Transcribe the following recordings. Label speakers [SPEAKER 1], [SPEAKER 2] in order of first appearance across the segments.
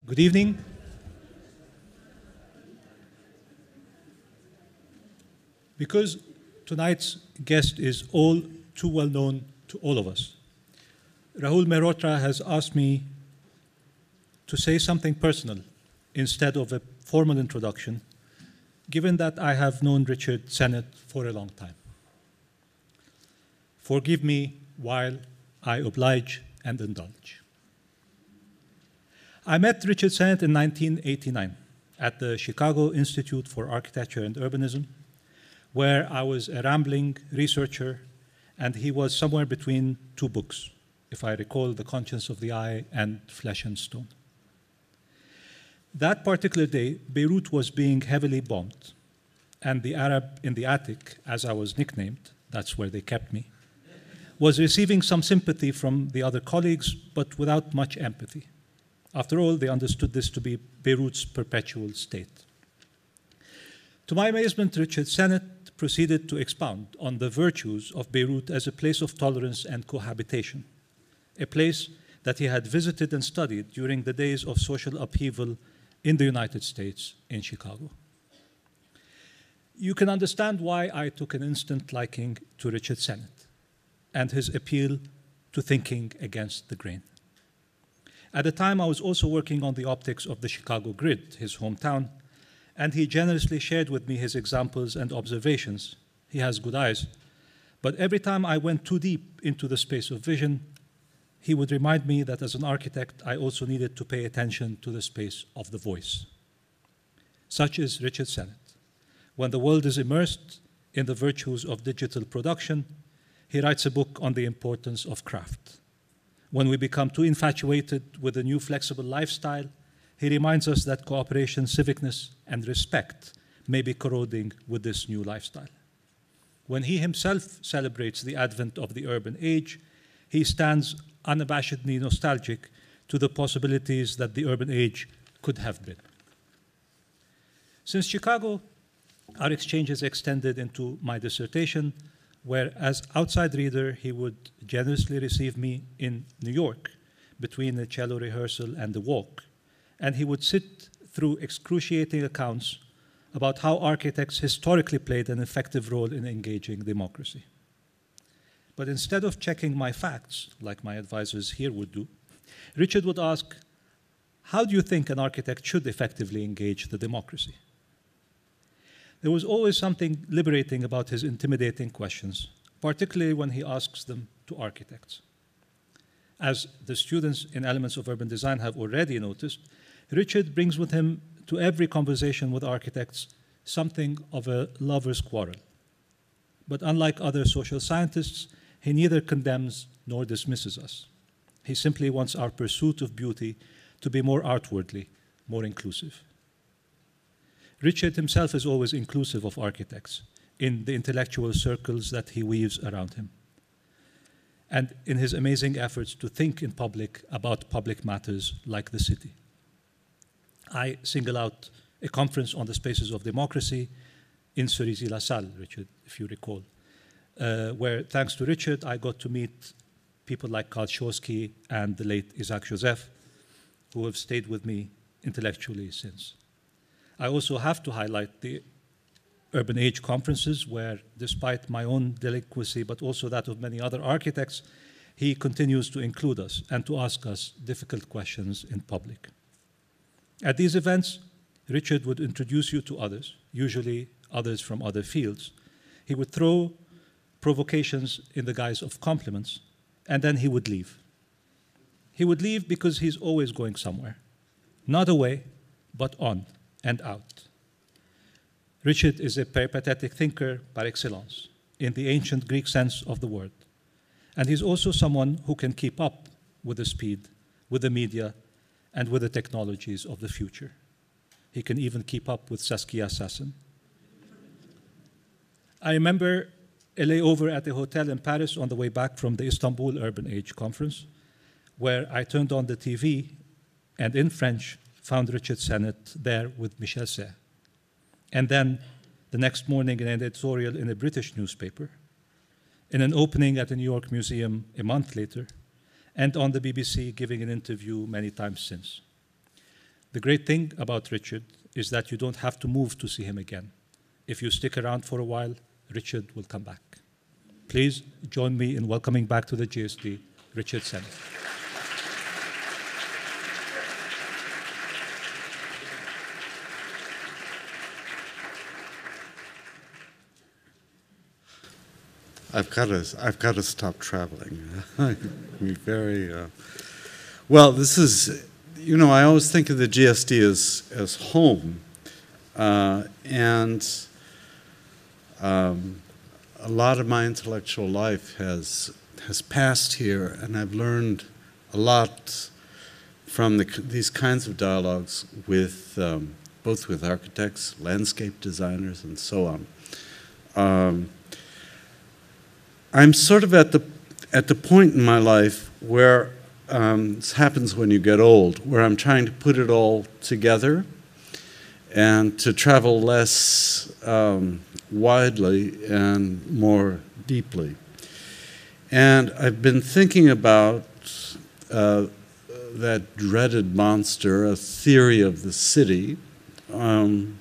[SPEAKER 1] Good evening. Because tonight's guest is all too well known to all of us, Rahul Mehrotra has asked me to say something personal instead of a formal introduction, given that I have known Richard Sennett for a long time. Forgive me while I oblige and indulge. I met Richard Sennett in 1989 at the Chicago Institute for Architecture and Urbanism, where I was a rambling researcher, and he was somewhere between two books, if I recall, The Conscience of the Eye and Flesh and Stone. That particular day, Beirut was being heavily bombed, and the Arab in the attic, as I was nicknamed, that's where they kept me, was receiving some sympathy from the other colleagues, but without much empathy. After all, they understood this to be Beirut's perpetual state. To my amazement, Richard Sennett proceeded to expound on the virtues of Beirut as a place of tolerance and cohabitation, a place that he had visited and studied during the days of social upheaval in the United States in Chicago. You can understand why I took an instant liking to Richard Sennett and his appeal to thinking against the grain. At the time, I was also working on the optics of the Chicago grid, his hometown, and he generously shared with me his examples and observations. He has good eyes. But every time I went too deep into the space of vision, he would remind me that as an architect, I also needed to pay attention to the space of the voice. Such is Richard Sennett. When the world is immersed in the virtues of digital production, he writes a book on the importance of craft. When we become too infatuated with the new flexible lifestyle, he reminds us that cooperation, civicness, and respect may be corroding with this new lifestyle. When he himself celebrates the advent of the urban age, he stands unabashedly nostalgic to the possibilities that the urban age could have been. Since Chicago, our exchanges extended into my dissertation, where as outside reader, he would generously receive me in New York between the cello rehearsal and the walk, and he would sit through excruciating accounts about how architects historically played an effective role in engaging democracy. But instead of checking my facts, like my advisors here would do, Richard would ask, how do you think an architect should effectively engage the democracy? There was always something liberating about his intimidating questions, particularly when he asks them to architects. As the students in Elements of Urban Design have already noticed, Richard brings with him to every conversation with architects something of a lover's quarrel. But unlike other social scientists, he neither condemns nor dismisses us. He simply wants our pursuit of beauty to be more outwardly, more inclusive. Richard himself is always inclusive of architects in the intellectual circles that he weaves around him, and in his amazing efforts to think in public about public matters like the city. I single out a conference on the spaces of democracy in Cerisy-la-Salle, Richard, if you recall, where, thanks to Richard, I got to meet people like Karl Schorsky and the late Isaac Joseph, who have stayed with me intellectually since. I also have to highlight the Urban Age conferences, where, despite my own delinquency, but also that of many other architects, he continues to include us and to ask us difficult questions in public. At these events, Richard would introduce you to others, usually others from other fields. He would throw provocations in the guise of compliments, and then he would leave. He would leave because he's always going somewhere, not away, but on and out. Richard is a peripatetic thinker par excellence, in the ancient Greek sense of the word. And he's also someone who can keep up with the speed, with the media, and with the technologies of the future. He can even keep up with Saskia Sassen. I remember a layover at a hotel in Paris on the way back from the Istanbul Urban Age Conference, where I turned on the TV and in French found Richard Sennett there with Michel Serres. And then the next morning an editorial in a British newspaper, in an opening at the New York Museum a month later, and on the BBC giving an interview many times since. The great thing about Richard is that you don't have to move to see him again. If you stick around for a while, Richard will come back. Please join me in welcoming back to the GSD, Richard Sennett.
[SPEAKER 2] I've got to stop traveling. Be very well. This is, I always think of the GSD as home, and a lot of my intellectual life has passed here, and I've learned a lot from these kinds of dialogues with both with architects, landscape designers, and so on. I'm sort of at the point in my life where this happens when you get old, where I'm trying to put it all together and to travel less widely and more deeply. And I've been thinking about that dreaded monster, a theory of the city, and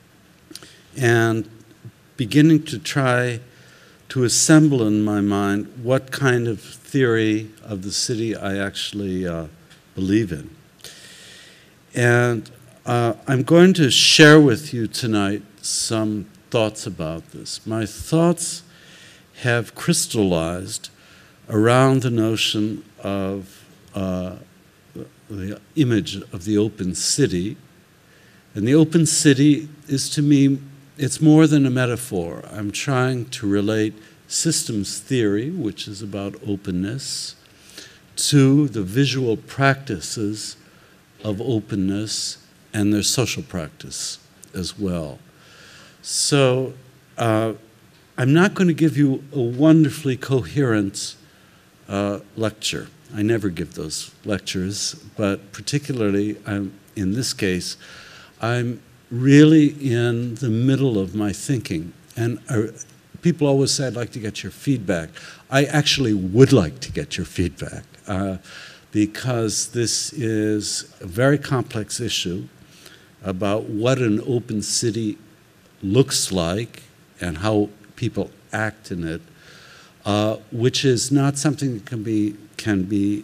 [SPEAKER 2] beginning to try to assemble in my mind what kind of theory of the city I actually believe in. And I'm going to share with you tonight some thoughts about this. My thoughts have crystallized around the notion of the image of the open city. And the open city is, to me, it's more than a metaphor. I'm trying to relate systems theory, which is about openness, to the visual practices of openness and their social practice as well. So I'm not going to give you a wonderfully coherent lecture. I never give those lectures, but particularly in this case, I'm really in the middle of my thinking. And people always say, I'd like to get your feedback. I actually would like to get your feedback because this is a very complex issue about what an open city looks like and how people act in it, which is not something that can be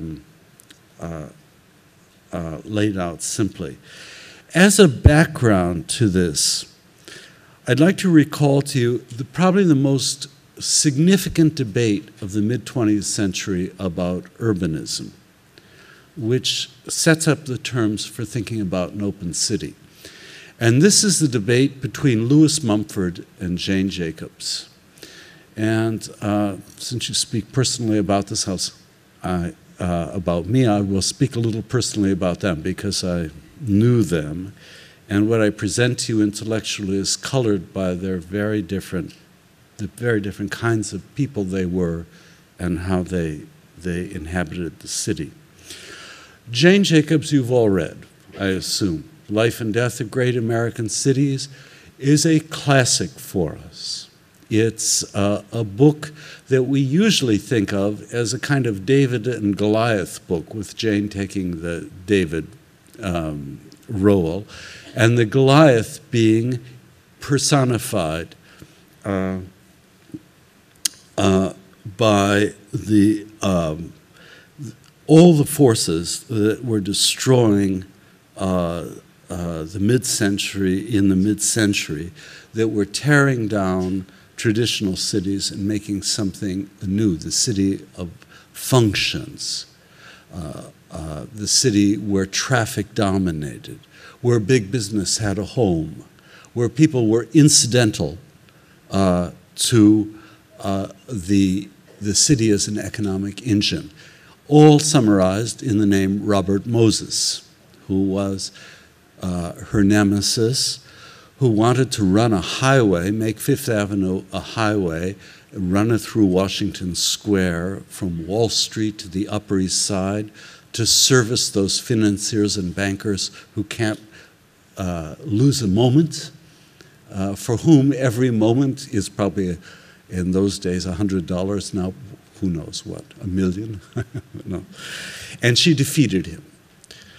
[SPEAKER 2] laid out simply. As a background to this, I'd like to recall to you probably the most significant debate of the mid-20th century about urbanism, which sets up the terms for thinking about an open city. And this is the debate between Lewis Mumford and Jane Jacobs. And since you speak personally about this house, about me, I will speak a little personally about them because I knew them, and what I present to you intellectually is colored by the very different kinds of people they were and how they inhabited the city. Jane Jacobs, you've all read, I assume. Life and Death of Great American Cities is a classic for us. It's a book that we usually think of as a kind of David and Goliath book, with Jane taking the David role, and the Goliath being personified by all the forces that were destroying the mid-century, that were tearing down traditional cities and making something new, the city of functions. The city where traffic dominated, where big business had a home, where people were incidental to the city as an economic engine, all summarized in the name Robert Moses, who was her nemesis, who wanted to run a highway, make Fifth Avenue a highway, run it through Washington Square from Wall Street to the Upper East Side, to service those financiers and bankers who can't lose a moment, for whom every moment is probably, in those days, $100. Now, who knows what, $1 million? No. And she defeated him.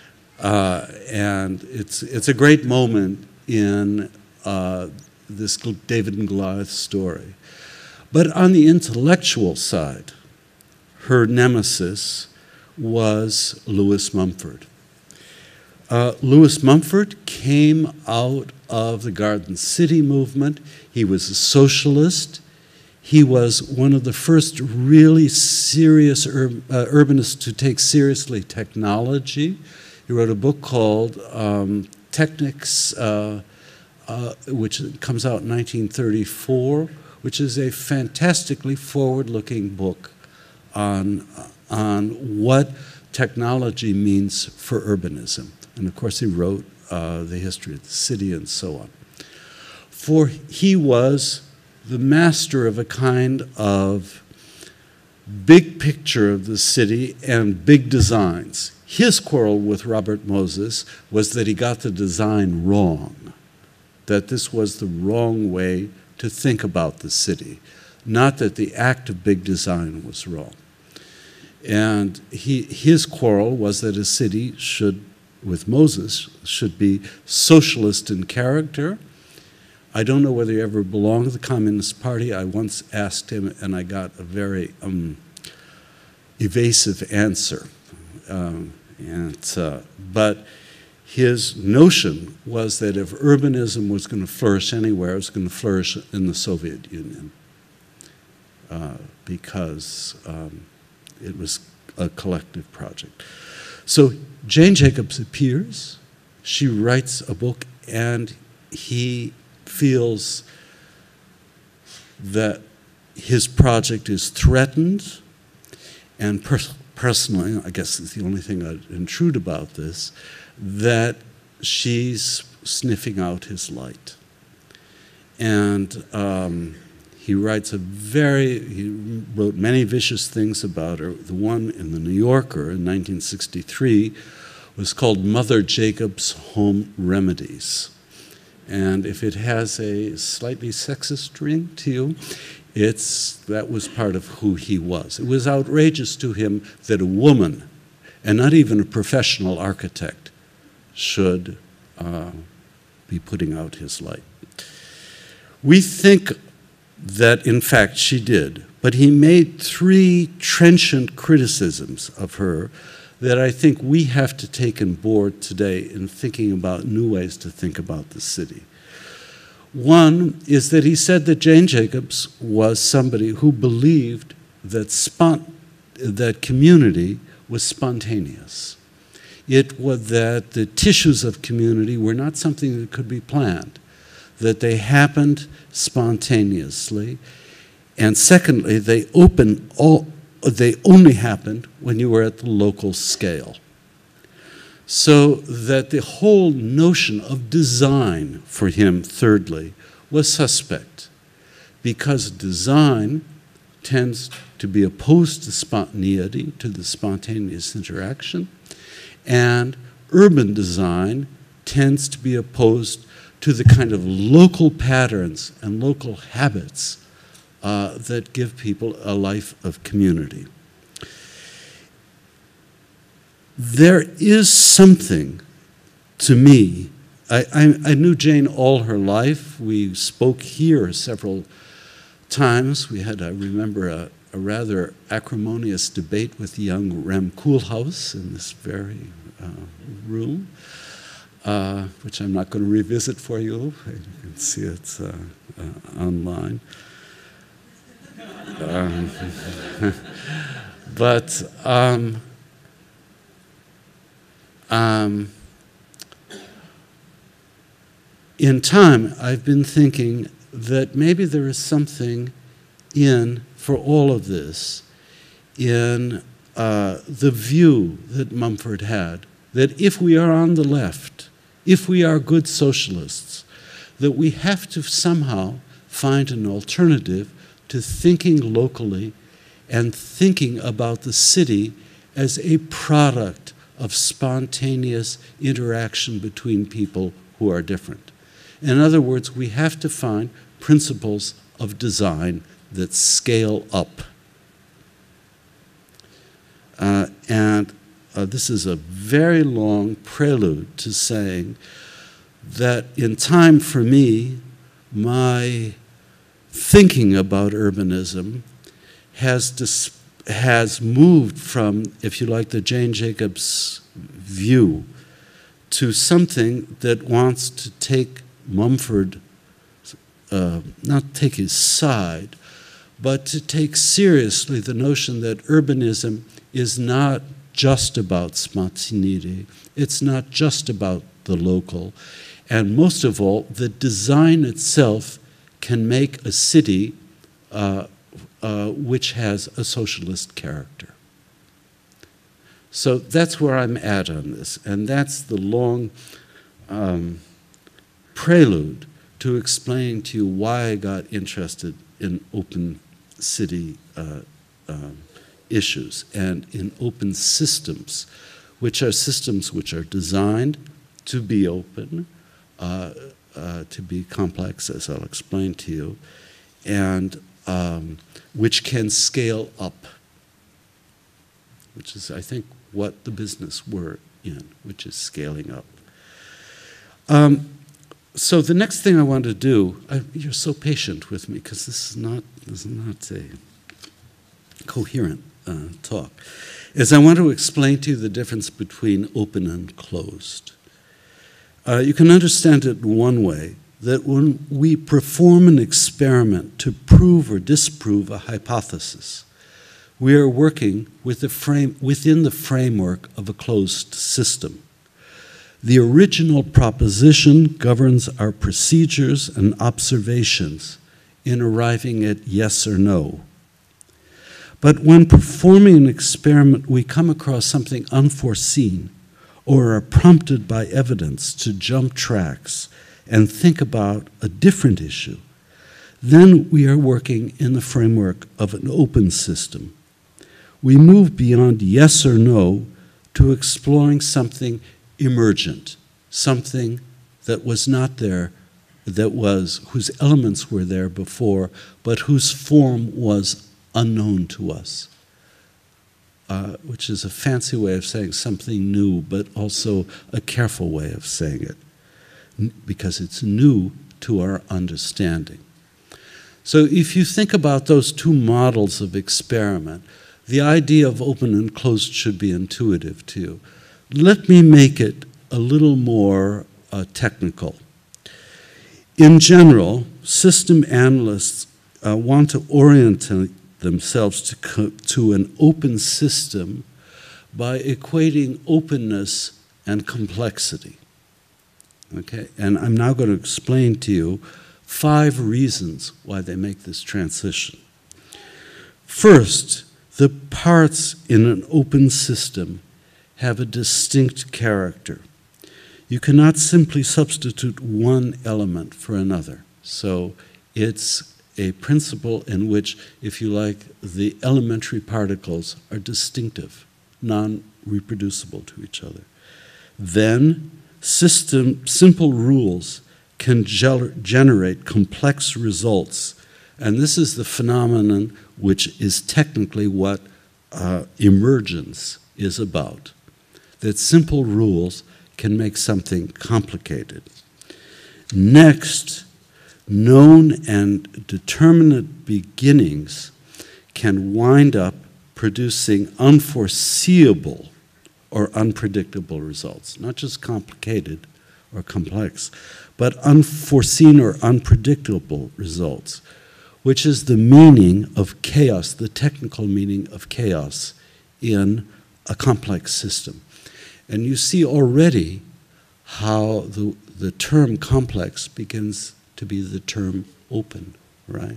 [SPEAKER 2] And it's a great moment in this David and Goliath story. But on the intellectual side, her nemesis was Lewis Mumford. Lewis Mumford came out of the Garden City movement. He was a socialist. He was one of the first really serious urbanists to take seriously technology. He wrote a book called Technics, which comes out in 1934, which is a fantastically forward-looking book on what technology means for urbanism. And of course, he wrote the history of the city and so on. For he was the master of a kind of big picture of the city and big designs. His quarrel with Robert Moses was that he got the design wrong, that this was the wrong way to think about the city, not that the act of big design was wrong. And his quarrel was that a city should, with Moses, should be socialist in character. I don't know whether he ever belonged to the Communist Party. I once asked him, and I got a very evasive answer. But his notion was that if urbanism was going to flourish anywhere, it was going to flourish in the Soviet Union because it was a collective project. So Jane Jacobs appears, she writes a book, and he feels that his project is threatened, and personally, I guess it's the only thing I'd intrude about this, that she's sniffing out his light. And he wrote many vicious things about her. The one in the New Yorker in 1963 was called Mother Jacobs' Home Remedies. And if it has a slightly sexist ring to you, that was part of who he was. It was outrageous to him that a woman, and not even a professional architect, should be putting out his light. We think that, in fact, she did, but he made 3 trenchant criticisms of her that I think we have to take on board today in thinking about new ways to think about the city. One is that he said that Jane Jacobs was somebody who believed that community was spontaneous. It was that the tissues of community were not something that could be planned, that they happened spontaneously, and secondly, they only happened when you were at the local scale. So that the whole notion of design for him, thirdly, was suspect, because design tends to be opposed to spontaneity, to the spontaneous interaction, and urban design tends to be opposed to the kind of local patterns and local habits that give people a life of community. There is something, to me, I knew Jane all her life. We spoke here several times. We had, I remember, a rather acrimonious debate with young Rem Koolhaus in this very room, which I'm not going to revisit for you. You can see it online. But in time, I've been thinking that maybe there is something for all of this, in the view that Mumford had, that if we are on the left, if we are good socialists, that we have to somehow find an alternative to thinking locally and thinking about the city as a product of spontaneous interaction between people who are different. In other words, we have to find principles of design that scale up. And this is a very long prelude to saying that in time for me, my thinking about urbanism has moved from, if you like, the Jane Jacobs view to something that wants to take Mumford, not take his side, but to take seriously the notion that urbanism is not just about spontaneity, it's not just about the local, and most of all, the design itself can make a city which has a socialist character. So that's where I'm at on this, and that's the long prelude to explain to you why I got interested in open city issues and in open systems, which are designed to be open, to be complex, as I'll explain to you, and which can scale up, which is, I think, what the business we're in, which is scaling up. So the next thing I want to do, you're so patient with me because this is not a coherent talk, is I want to explain to you the difference between open and closed. You can understand it in one way, that when we perform an experiment to prove or disprove a hypothesis, we are working within the framework of a closed system. The original proposition governs our procedures and observations in arriving at yes or no. But when performing an experiment, we come across something unforeseen or are prompted by evidence to jump tracks and think about a different issue, then we are working in the framework of an open system. We move beyond yes or no to exploring something emergent, something that was not there, whose elements were there before, but whose form was unknown to us, which is a fancy way of saying something new, but also a careful way of saying it, because it's new to our understanding. So if you think about those two models of experiment, the idea of open and closed should be intuitive to you. Let me make it a little more technical. In general, system analysts want to orient themselves to an open system by equating openness and complexity. Okay? And I'm now going to explain to you 5 reasons why they make this transition. First, the parts in an open system have a distinct character. You cannot simply substitute one element for another. So it's a principle in which, if you like, the elementary particles are distinctive, non-reproducible to each other. Then, simple rules can generate complex results. And this is the phenomenon which is technically what emergence is about. That simple rules can make something complicated. Next, known and determinate beginnings can wind up producing unforeseeable or unpredictable results. Not just complicated or complex, but unforeseen or unpredictable results, which is the meaning of chaos, the technical meaning of chaos in a complex system. And you see already how the term complex begins to be the term open, right?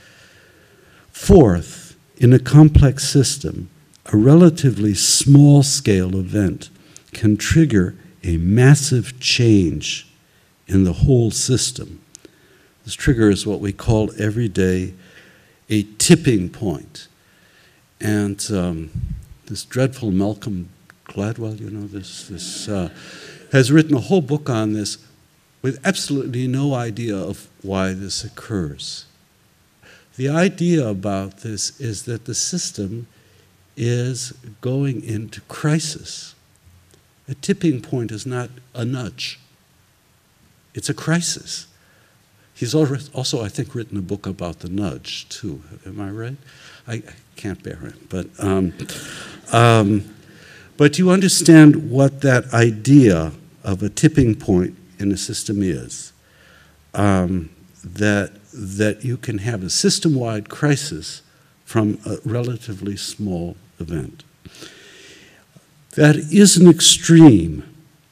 [SPEAKER 2] Fourth, in a complex system, a relatively small-scale event can trigger a massive change in the whole system. This trigger is what we call every day a tipping point. And this dreadful Malcolm Gladwell, you know, has written a whole book on this with absolutely no idea of why this occurs. The idea about this is that the system is going into crisis. A tipping point is not a nudge. It's a crisis. He's also, I think, written a book about the nudge, too. Am I right? I can't bear it. But you understand what that idea of a tipping point in a system is. That you can have a system-wide crisis from a relatively small event. That is an extreme.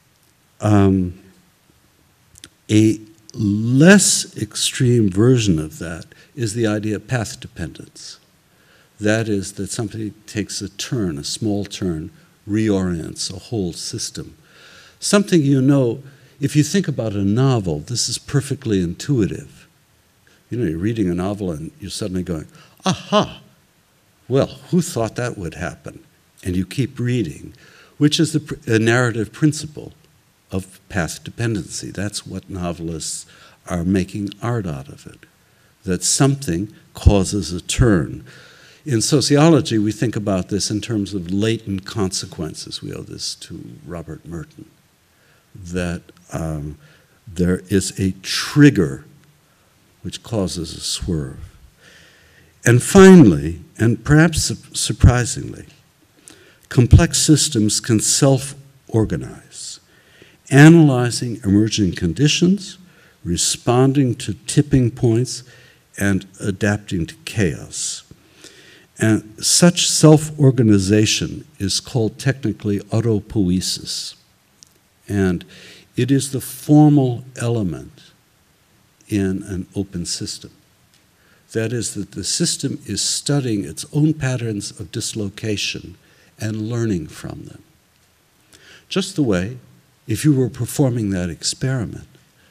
[SPEAKER 2] A less extreme version of that is the idea of path dependence. That is that something takes a turn, a small turn, reorients a whole system. Something you know, if you think about a novel, this is perfectly intuitive. You know, you're reading a novel and you're suddenly going, aha, well, who thought that would happen? And you keep reading, which is a narrative principle of path dependency. That's what novelists are making art out of it, that something causes a turn. In sociology, we think about this in terms of latent consequences. We owe this to Robert Merton, that there is a trigger which causes a swerve. And finally, and perhaps surprisingly, complex systems can self-organize, analyzing emerging conditions, responding to tipping points, and adapting to chaos. And such self-organization is called technically autopoiesis. And it is the formal element in an open system. That is, that the system is studying its own patterns of dislocation and learning from them. Just the way, if you were performing that experiment,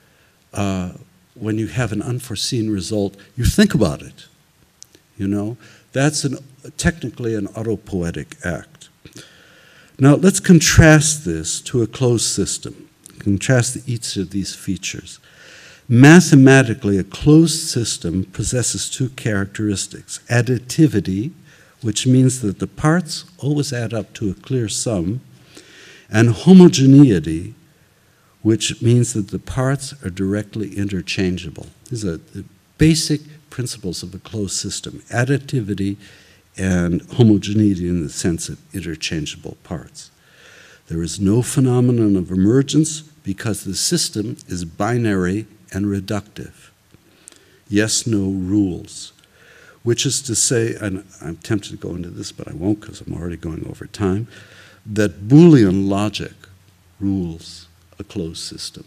[SPEAKER 2] when you have an unforeseen result, you think about it. You know, that's technically an autopoietic act. Now, let's contrast this to a closed system. Contrast each of these features. Mathematically, a closed system possesses two characteristics: additivity, which means that the parts always add up to a clear sum, and homogeneity, which means that the parts are directly interchangeable. These are the basic principles of a closed system: additivity and homogeneity in the sense of interchangeable parts. There is no phenomenon of emergence because the system is binary and reductive. Yes, no rules, which is to say, and I'm tempted to go into this, but I won't because I'm already going over time, that Boolean logic rules a closed system.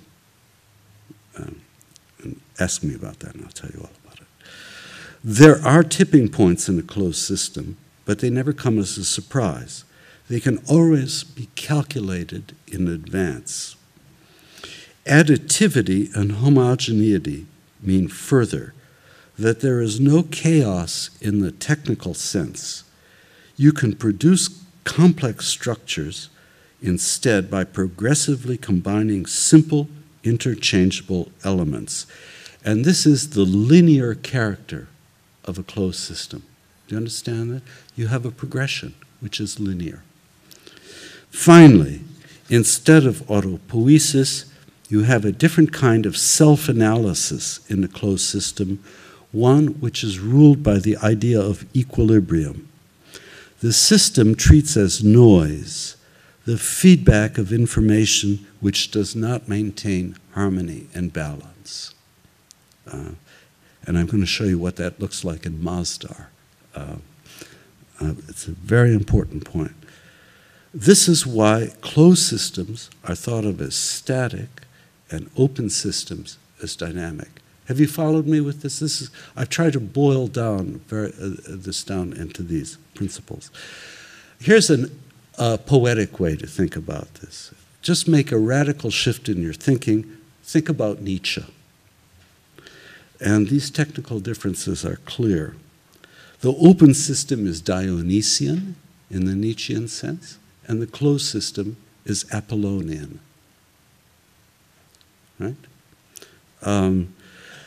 [SPEAKER 2] And ask me about that and I'll tell you all about it. There are tipping points in a closed system, but they never come as a surprise. They can always be calculated in advance. Additivity and homogeneity mean further that there is no chaos in the technical sense. You can produce complex structures instead by progressively combining simple, interchangeable elements. And this is the linear character of a closed system. Do you understand that? You have a progression, which is linear. Finally, instead of autopoiesis, you have a different kind of self-analysis in the closed system, one which is ruled by the idea of equilibrium. The system treats as noise the feedback of information which does not maintain harmony and balance. And I'm going to show you what that looks like in Masdar. It's a very important point. This is why closed systems are thought of as static and open systems as dynamic. Have you followed me with this? I've tried to boil down this down into these principles. Here's a poetic way to think about this. Just make a radical shift in your thinking. Think about Nietzsche. And these technical differences are clear. The open system is Dionysian in the Nietzschean sense, and the closed system is Apollonian. Right?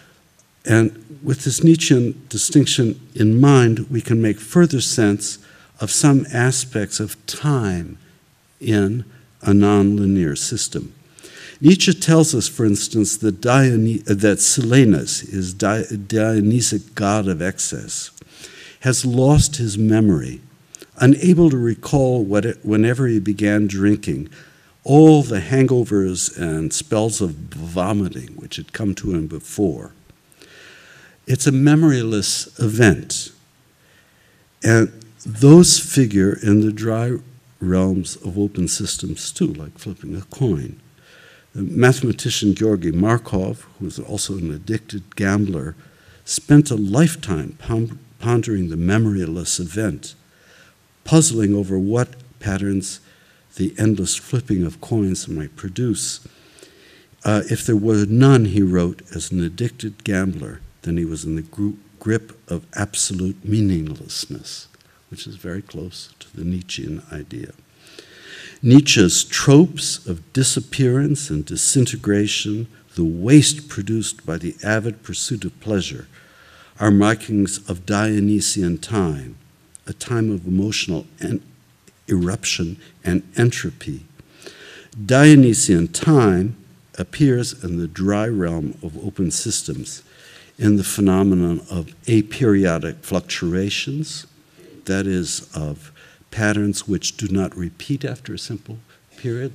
[SPEAKER 2] And with this Nietzschean distinction in mind, we can make further sense of some aspects of time in a nonlinear system. Nietzsche tells us, for instance, that Silenus, his Dionysic god of excess, has lost his memory, unable to recall whenever he began drinking all the hangovers and spells of vomiting which had come to him before. It's a memoryless event, and those figure in the dry realms of open systems too, like flipping a coin. The mathematician Georgy Markov, who was also an addicted gambler, spent a lifetime pondering the memoryless event, puzzling over what patterns the endless flipping of coins might produce. If there were none, he wrote, as an addicted gambler, then he was in the grip of absolute meaninglessness, which is very close to the Nietzschean idea. Nietzsche's tropes of disappearance and disintegration, the waste produced by the avid pursuit of pleasure, are markings of Dionysian time, a time of emotional eruption and entropy. Dionysian time appears in the dry realm of open systems in the phenomenon of aperiodic fluctuations, that is, of patterns which do not repeat after a simple period,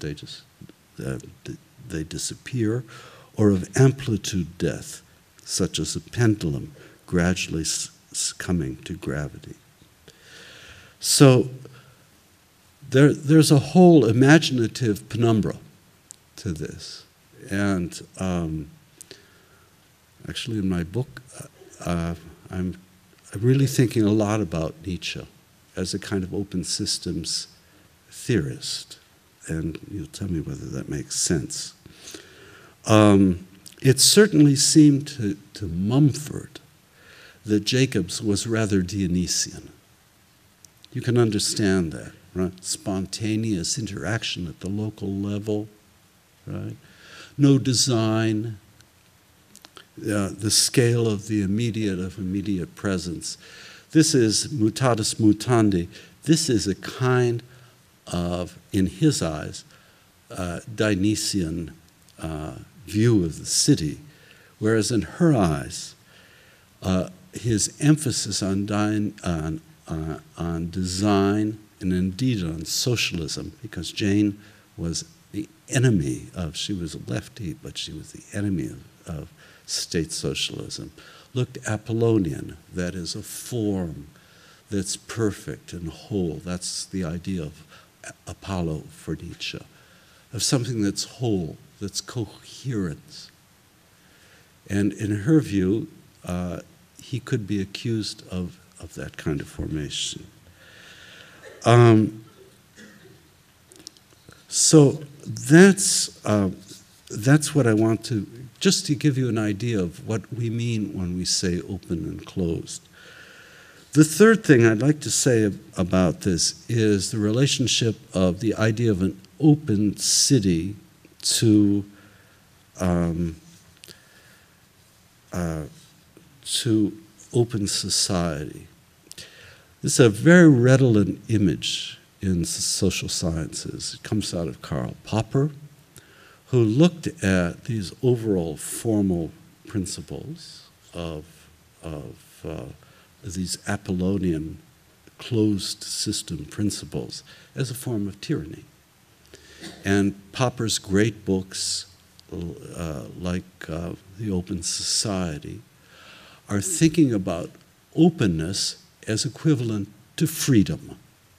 [SPEAKER 2] they disappear, or of amplitude death, such as a pendulum gradually succumbing to gravity. So there's a whole imaginative penumbra to this. And actually in my book, I'm really thinking a lot about Nietzsche as a kind of open systems theorist. And you'll tell me whether that makes sense. It certainly seemed to Mumford that Jacobs was rather Dionysian. You can understand that, right? Spontaneous interaction at the local level, right? No design, the scale of the immediate presence. This is mutatis mutandi. This is a kind of, in his eyes, Dionysian view of the city, whereas in her eyes, his emphasis on design and indeed on socialism, because Jane was the enemy of, she was a lefty, but she was the enemy of state socialism, looked Apollonian, that is a form that's perfect and whole. That's the idea of Apollo for Nietzsche, of something that's whole, that's coherent. And in her view, he could be accused of that kind of formation. So that's what I want to, just to give you an idea of what we mean when we say open and closed. The third thing I'd like to say about this is the relationship of the idea of an open city to open society. This is a very redolent image in social sciences. It comes out of Karl Popper, who looked at these overall formal principles of these Apollonian closed system principles as a form of tyranny. And Popper's great books, like The Open Society, are thinking about openness as equivalent to freedom.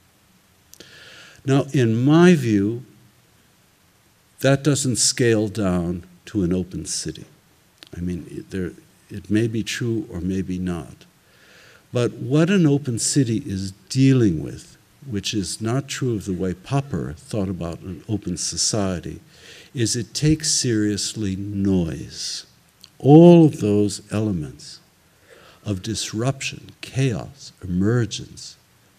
[SPEAKER 2] Now, in my view, that doesn't scale down to an open city. I mean, it may be true or maybe not. But what an open city is dealing with, which is not true of the way Popper thought about an open society, is it takes seriously noise. All of those elements of disruption, chaos, emergence,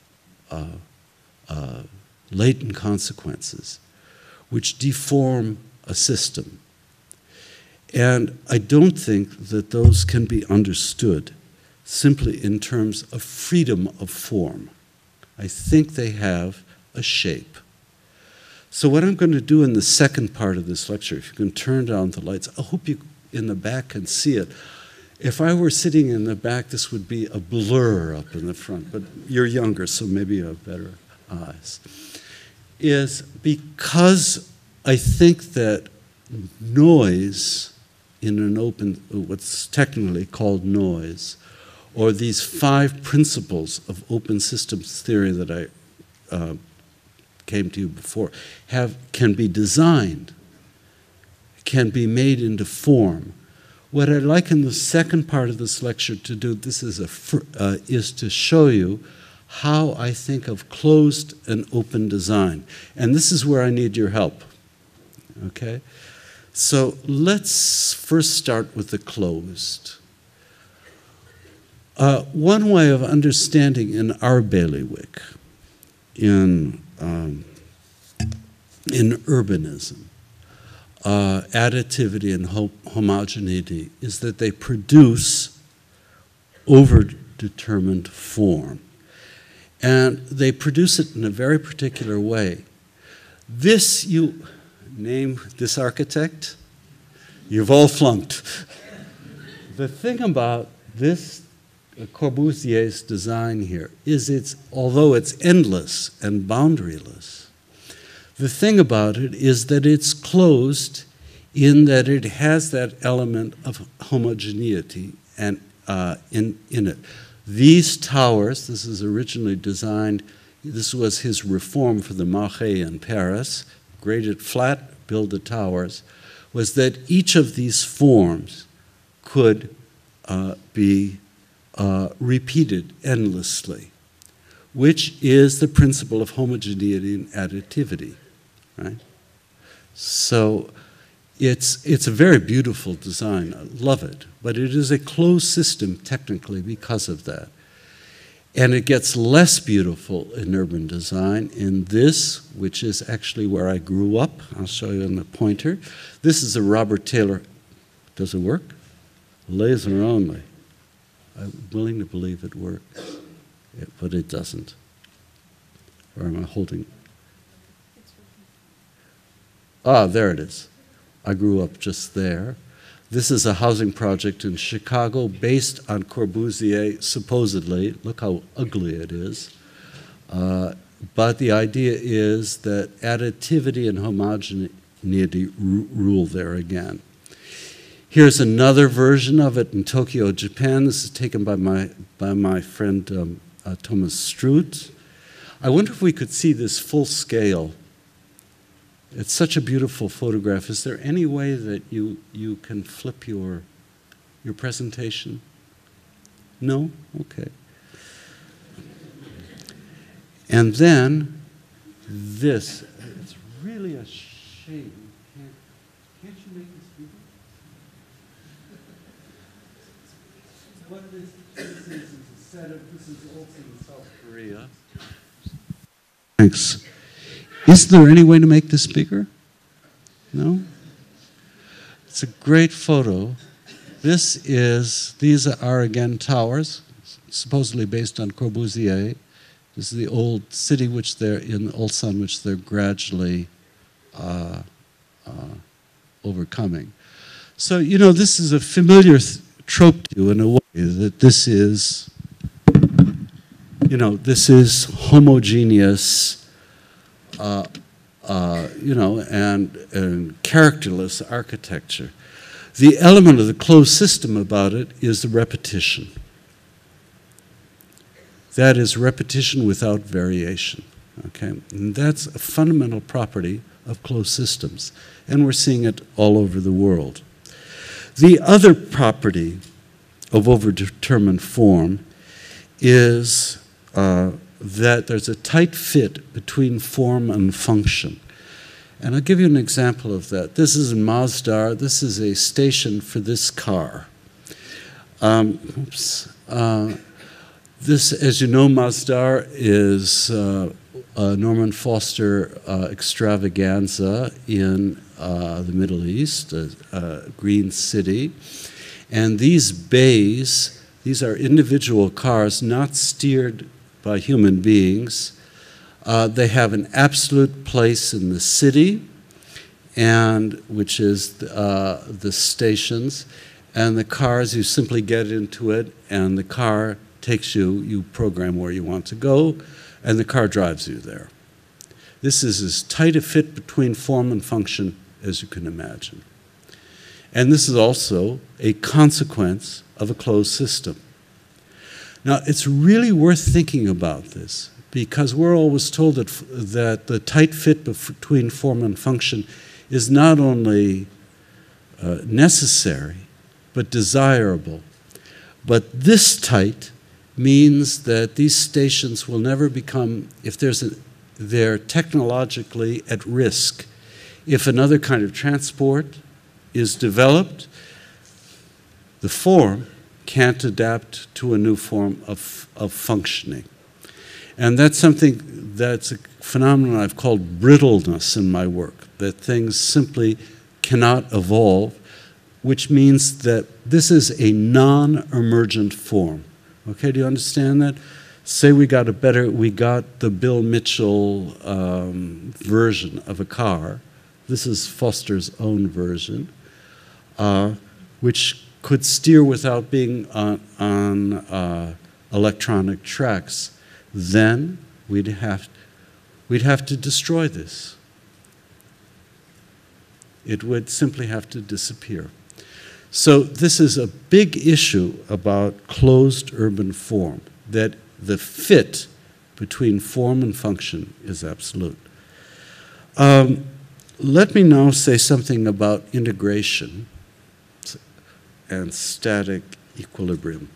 [SPEAKER 2] latent consequences, which deform a system. And I don't think that those can be understood simply in terms of freedom of form. I think they have a shape. So what I'm going to do in the second part of this lecture, if you can turn down the lights, I hope you in the back can see it. If I were sitting in the back, this would be a blur up in the front, but you're younger, so maybe you have better eyes. Is because I think that noise in an open, what's technically called noise, or these 5 principles of open systems theory that I came to you before, can be designed, can be made into form. What I'd like in the second part of this lecture to do, is to show you how I think of closed and open design. And this is where I need your help, okay? So let's first start with the closed. One way of understanding in our bailiwick, in urbanism, additivity and homogeneity, is that they produce overdetermined form. And they produce it in a very particular way. This, you name this architect, you've all flunked. The thing about this Corbusier's design here is although it's endless and boundaryless, the thing about it is that it's closed in that it has that element of homogeneity and in it. These towers, this is originally designed, this was his reform for the Marais in Paris, graded flat, build the towers, was that each of these forms could be repeated endlessly, which is the principle of homogeneity and additivity, right? So it's a very beautiful design. I love it. But it is a closed system technically because of that. And it gets less beautiful in urban design in this, which is actually where I grew up. I'll show you in the pointer. This is a Robert Taylor. Does it work? Laser only. I'm willing to believe it works, but it doesn't. Or am I holding? Ah, there it is. I grew up just there. This is a housing project in Chicago based on Corbusier, supposedly. Look how ugly it is. But the idea is that additivity and homogeneity rule there again. Here's another version of it in Tokyo, Japan. This is taken by my friend Thomas Struth. I wonder if we could see this full scale. It's such a beautiful photograph. Is there any way that you can flip your presentation? No? Okay. And then this. It's really a shame. Can't you make this bigger? What this is a set of, this is also in South Korea. Thanks. Is there any way to make this bigger? No? It's a great photo. These are again towers, supposedly based on Corbusier. This is the old city which they're in, Ulsan, which they're gradually overcoming. So, you know, this is a familiar trope to you in a way, that this is, you know, this is homogeneous, you know, and characterless architecture. The element of the closed system about it is the repetition. That is repetition without variation, okay? And that's a fundamental property of closed systems, and we're seeing it all over the world. The other property of overdetermined form is that there's a tight fit between form and function. And I'll give you an example of that. This is in Masdar. This is a station for this car. This, as you know, Masdar is a Norman Foster extravaganza in the Middle East, a green city. And these bays, these are individual cars not steered by human beings. They have an absolute place in the city, and which is the stations, and the cars, you simply get into it, and the car takes you, you program where you want to go, and the car drives you there. This is as tight a fit between form and function as you can imagine. And this is also a consequence of a closed system. Now, it's really worth thinking about this, because we're always told that the tight fit between form and function is not only necessary, but desirable. But this tight means that these stations will never become, if they're technologically at risk. If another kind of transport is developed, the form can't adapt to a new form of functioning. And that's that's a phenomenon I've called brittleness in my work, that things simply cannot evolve, which means that this is a non-emergent form. Okay, do you understand that? Say we got the Bill Mitchell version of a car. This is Foster's own version, which could steer without being on electronic tracks. Then we'd have to destroy this. It would simply have to disappear. So this is a big issue about closed urban form, that the fit between form and function is absolute. Let me now say something about integration and static equilibrium.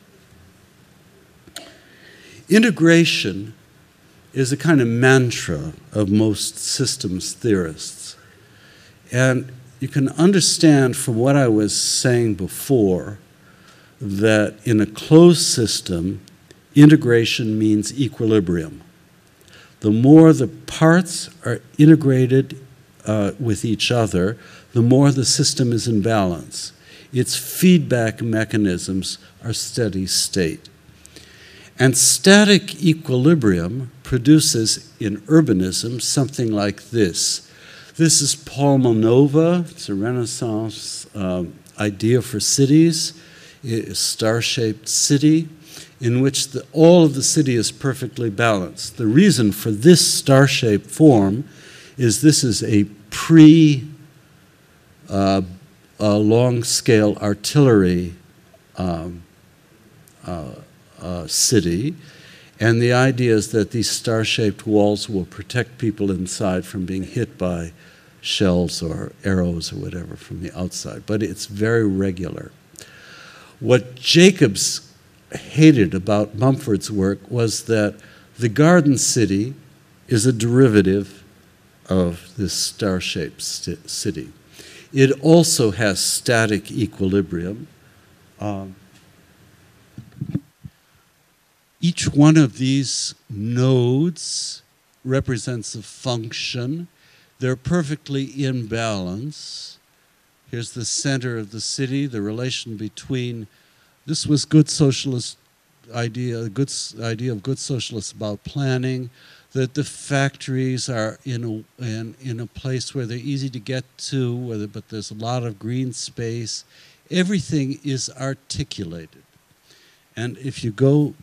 [SPEAKER 2] Integration is a kind of mantra of most systems theorists. And you can understand from what I was saying before that in a closed system, integration means equilibrium. The more the parts are integrated with each other, the more the system is in balance. Its feedback mechanisms are steady state. And static equilibrium produces in urbanism something like this. This is Palma Nova. It's a Renaissance idea for cities, a star-shaped city in which all of the city is perfectly balanced. The reason for this star-shaped form is this is a long-scale artillery city, and the idea is that these star-shaped walls will protect people inside from being hit by shells or arrows or whatever from the outside, but it's very regular. What Jacobs hated about Mumford's work was that the garden city is a derivative of this star-shaped city. It also has static equilibrium. Each one of these nodes represents a function. They're perfectly in balance. Here's the center of the city, the relation between, this was good socialist idea, a good idea of good socialists about planning, that the factories are in a place where they're easy to get to, but there's a lot of green space. Everything is articulated. And if you go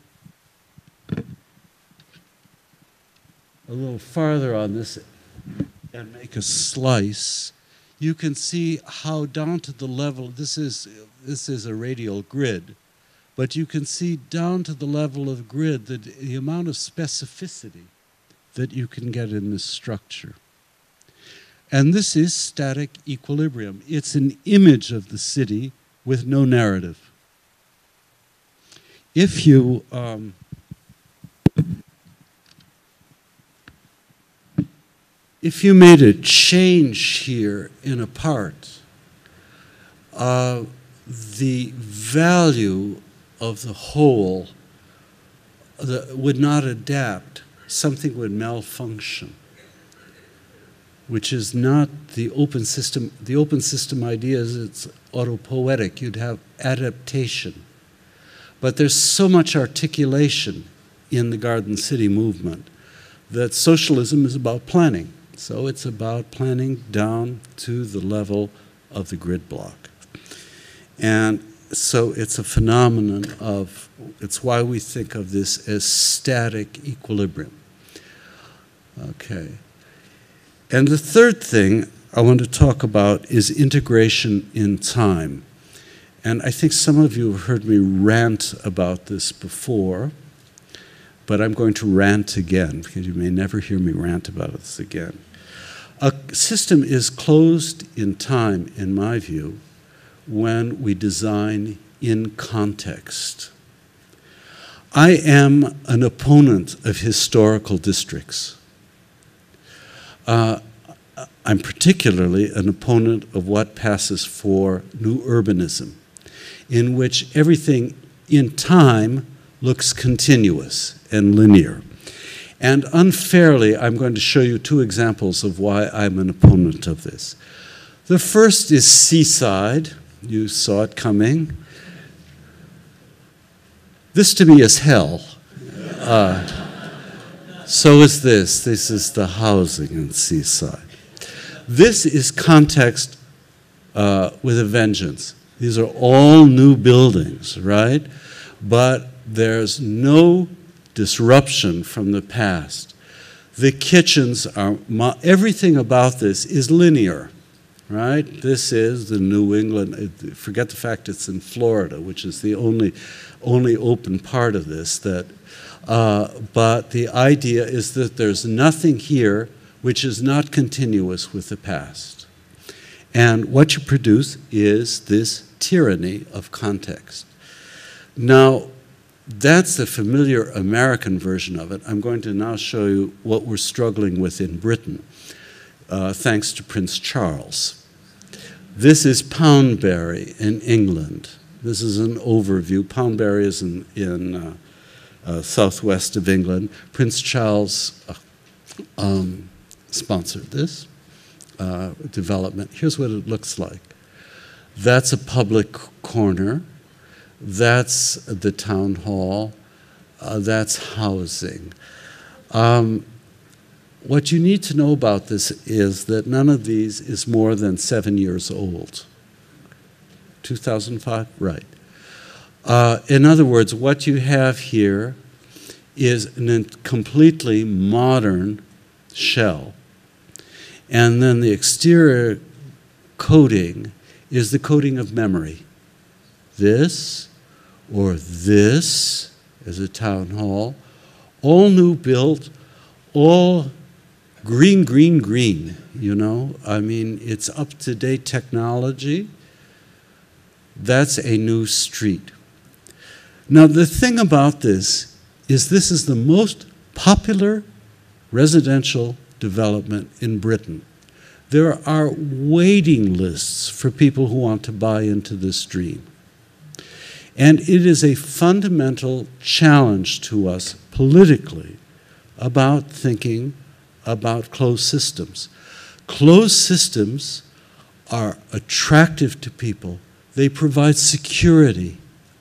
[SPEAKER 2] a little farther on this and make a slice, you can see how down to the level, this is a radial grid, but you can see down to the level of grid the amount of specificity that you can get in this structure. And this is static equilibrium. It's an image of the city with no narrative. If you made a change here in a part, the value of the whole would not adapt. Something would malfunction, which is not the open system. The open system idea is it's autopoietic. You'd have adaptation. But there's so much articulation in the Garden City movement that socialism is about planning. So it's about planning down to the level of the grid block. And so it's a phenomenon of, it's why we think of this as static equilibrium. Okay. And the third thing I want to talk about is integration in time. And I think some of you have heard me rant about this before, but I'm going to rant again, because you may never hear me rant about this again. A system is closed in time, in my view, when we design in context. I am an opponent of historical districts. I'm particularly an opponent of what passes for new urbanism, in which everything in time looks continuous and linear. And unfairly, I'm going to show you two examples of why I'm an opponent of this. The first is Seaside. You saw it coming. This to me is hell. So is this. This is the housing in Seaside. This is context with a vengeance. These are all new buildings, right? But there's no disruption from the past. The kitchens are, everything about this is linear, right? This is the New England, forget the fact it's in Florida, which is the only open part of this. But the idea is that there's nothing here which is not continuous with the past. And what you produce is this tyranny of context. Now, that's the familiar American version of it. I'm going to now show you what we're struggling with in Britain, thanks to Prince Charles. This is Poundbury in England. This is an overview. Poundbury is in southwest of England. Prince Charles sponsored this development. Here's what it looks like. That's a public corner. That's the town hall. That's housing. What you need to know about this is that none of these is more than 7 years old. 2005? Right. In other words, what you have here is a completely modern shell. And then the exterior coating is the coating of memory. This or this is a town hall, all new built, all green, green, green, you know? I mean, it's up-to-date technology. That's a new street. Now, the thing about this is the most popular residential development in Britain. There are waiting lists for people who want to buy into this dream. And it is a fundamental challenge to us politically about thinking about closed systems. Closed systems are attractive to people. They provide security.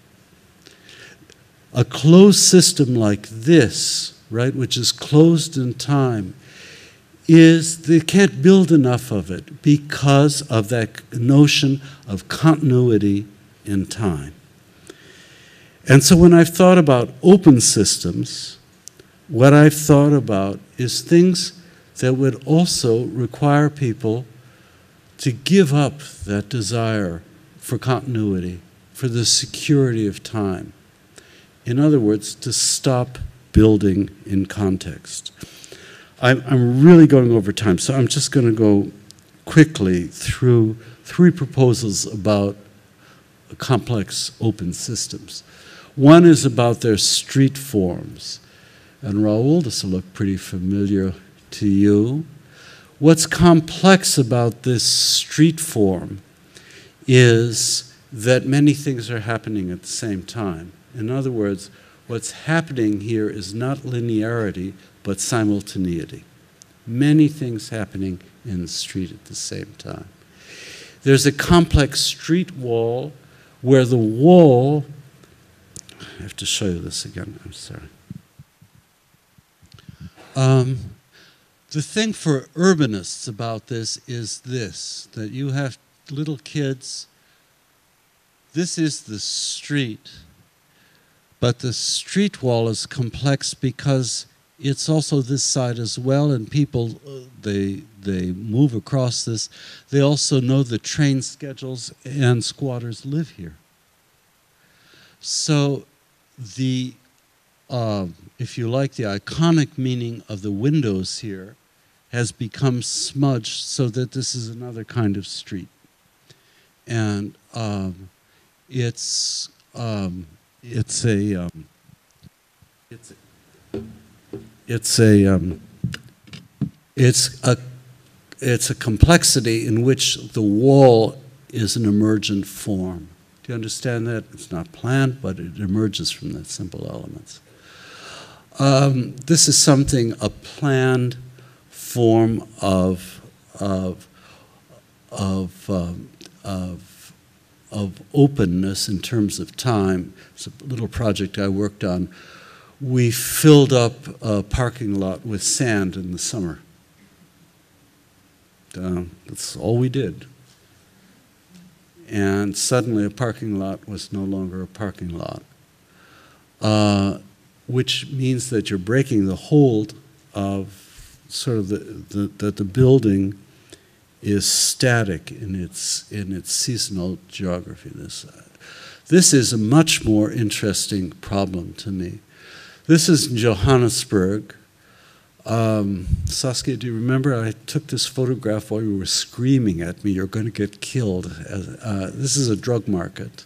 [SPEAKER 2] A closed system like this, right, which is closed in time, they can't build enough of it because of that notion of continuity in time. And so when I've thought about open systems, what I've thought about is things that would also require people to give up that desire for continuity, for the security of time. In other words, to stop building in context. I'm really going over time, so I'm just going to go quickly through 3 proposals about complex open systems. One is about their street forms. And Raoul, this will look pretty familiar to you. What's complex about this street form is that many things are happening at the same time. In other words, what's happening here is not linearity, but simultaneity. Many things happening in the street at the same time. There's a complex street wall where the wall, I have to show you this again, I'm sorry. The thing for urbanists about this is this, that you have little kids. This is the street, but the street wall is complex because it's also this side as well, and people, they move across this. They also know the train schedules, and squatters live here. So the, if you like, the iconic meaning of the windows here has become smudged so that this is another kind of street. And it's a complexity in which the wall is an emergent form. Do you understand that? It's not planned, but it emerges from the simple elements. This is something, a planned form of openness in terms of time. It's a little project I worked on. We filled up a parking lot with sand in the summer. That's all we did. And suddenly a parking lot was no longer a parking lot, which means that you're breaking the hold of sort of that the building is static in its seasonal geography. This is a much more interesting problem to me. This is Johannesburg. Saskia, do you remember I took this photograph while you were screaming at me, you're going to get killed. This is a drug market.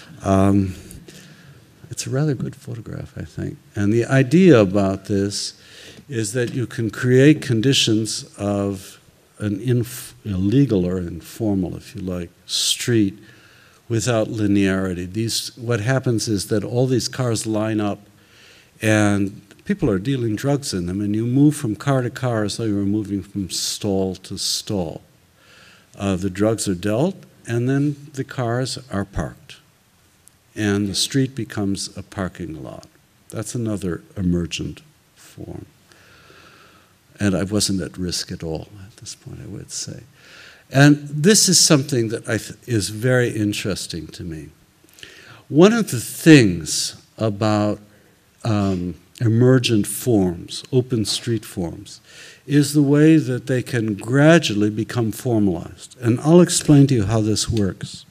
[SPEAKER 2] It's a rather good photograph, I think. And the idea about this is that you can create conditions of an illegal or informal, if you like, street without linearity. What happens is that all these cars line up and people are dealing drugs in them, and you move from car to car as though you were moving from stall to stall. The drugs are dealt, and then the cars are parked. And the street becomes a parking lot. That's another emergent form. And I wasn't at risk at all at this point, I would say. And this is something that is very interesting to me. One of the things about emergent forms, open street forms, is the way that they can gradually become formalized. And I'll explain to you how this works.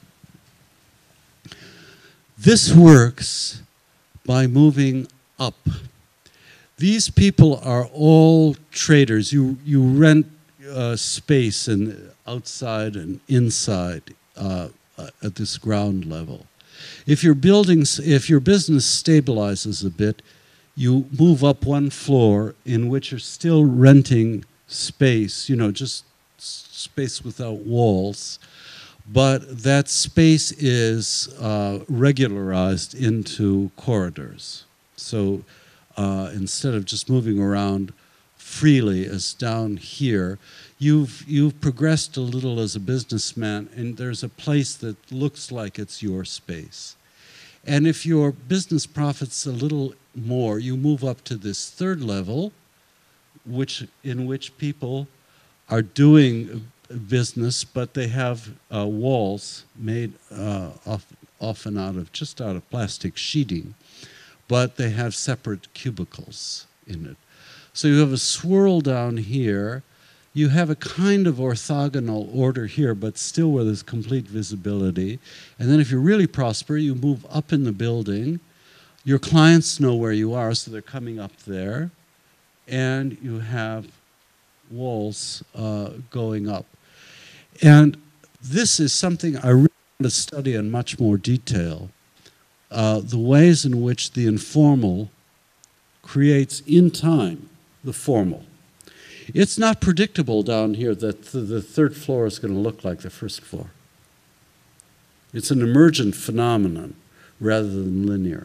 [SPEAKER 2] This works by moving up. These people are all traders. You rent space outside and inside at this ground level. If your business stabilizes a bit, you move up one floor in which you're still renting space, just space without walls, but that space is regularized into corridors. So instead of just moving around freely as down here, you've progressed a little as a businessman, and there's a place that looks like it's your space. And if your business profits a little more, you move up to this third level, in which people are doing business, but they have walls made often out of plastic sheeting, but they have separate cubicles in it. So you have a swirl down here. You have a kind of orthogonal order here, but still where there's complete visibility. And then if you really prosper, you move up in the building. Your clients know where you are, so they're coming up there. And you have walls going up. And this is something I really want to study in much more detail. The ways in which the informal creates in time the formal. It's not predictable down here that the third floor is going to look like the first floor. It's an emergent phenomenon rather than linear.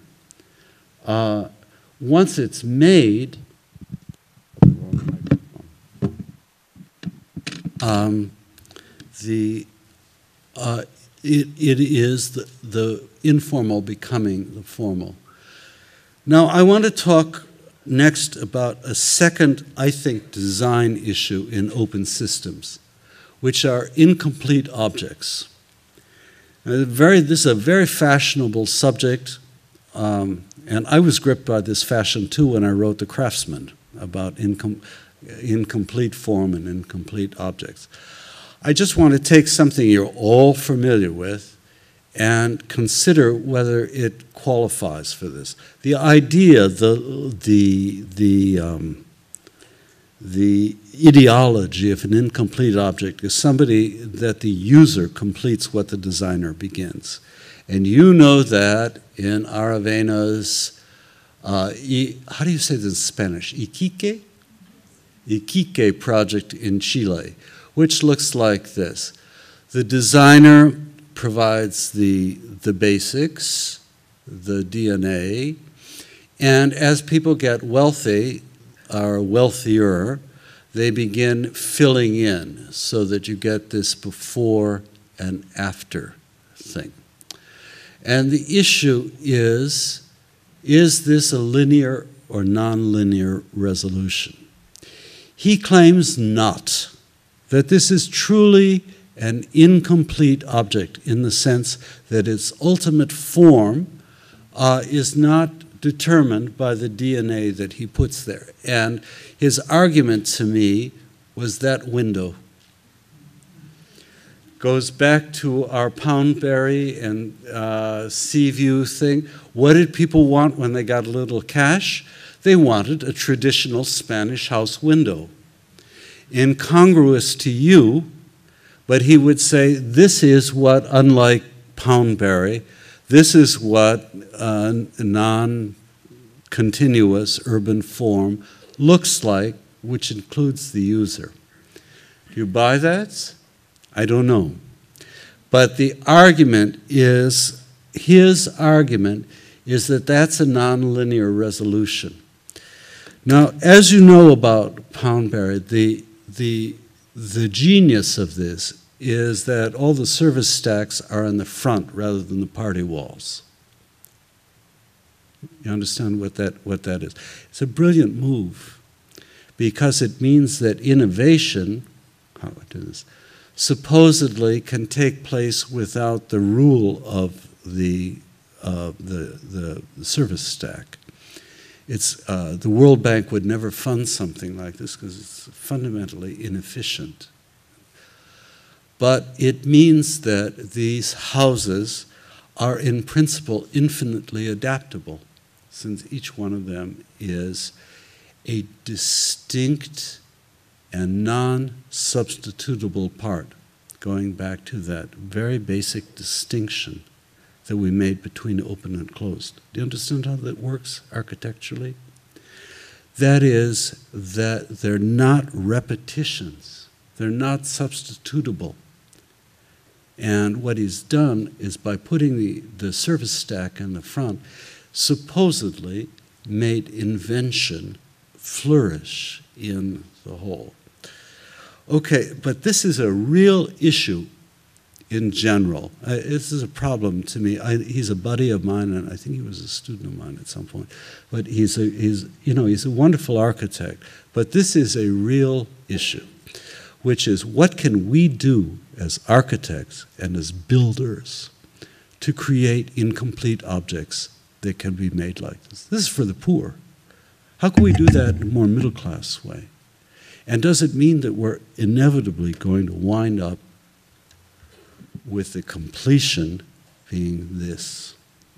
[SPEAKER 2] Once it's made, it is the informal becoming the formal. Now, I want to talk next about a second, I think, design issue in open systems, which are incomplete objects. This is a very fashionable subject, and I was gripped by this fashion too when I wrote The Craftsman about incomplete form and incomplete objects. I just want to take something you're all familiar with and consider whether it qualifies for this. The idea, the ideology of an incomplete object is somebody that the user completes what the designer begins. And you know that in Aravena's, how do you say this in Spanish? Iquique? Iquique project in Chile, which looks like this. The designer provides the basics, the DNA, and as people get wealthy, or wealthier, they begin filling in so that you get this before and after thing. And the issue is this a linear or nonlinear resolution? He claims not, that this is truly an incomplete object in the sense that its ultimate form is not determined by the DNA that he puts there. And his argument to me was that window. Goes back to our Poundberry and Seaview thing. What did people want when they got a little cash? They wanted a traditional Spanish house window. Incongruous to you, but he would say, this is what, unlike Poundberry, this is what a non-continuous urban form looks like, which includes the user. Do you buy that? I don't know. But the argument is, his argument is that that's a nonlinear resolution. Now, as you know about Poundberry, the genius of this is that all the service stacks are in the front rather than the party walls. You understand what that is? It's a brilliant move because it means that innovation, how do I do this, supposedly can take place without the rule of the service stack. The World Bank would never fund something like this because it's fundamentally inefficient. But it means that these houses are in principle infinitely adaptable, since each one of them is a distinct and non-substitutable part, going back to that very basic distinction that we made between open and closed. Do you understand how that works architecturally? That is, that they're not repetitions. They're not substitutable. And what he's done is by putting the service stack in the front, supposedly made invention flourish in the whole. Okay, but this is a real issue in general. This is a problem to me. He's a buddy of mine, and I think he was a student of mine at some point. But he's a wonderful architect. But this is a real issue, which is what can we do as architects and as builders to create incomplete objects that can be made like this? This is for the poor. How can we do that in a more middle-class way? And does it mean that we're inevitably going to wind up with the completion being this?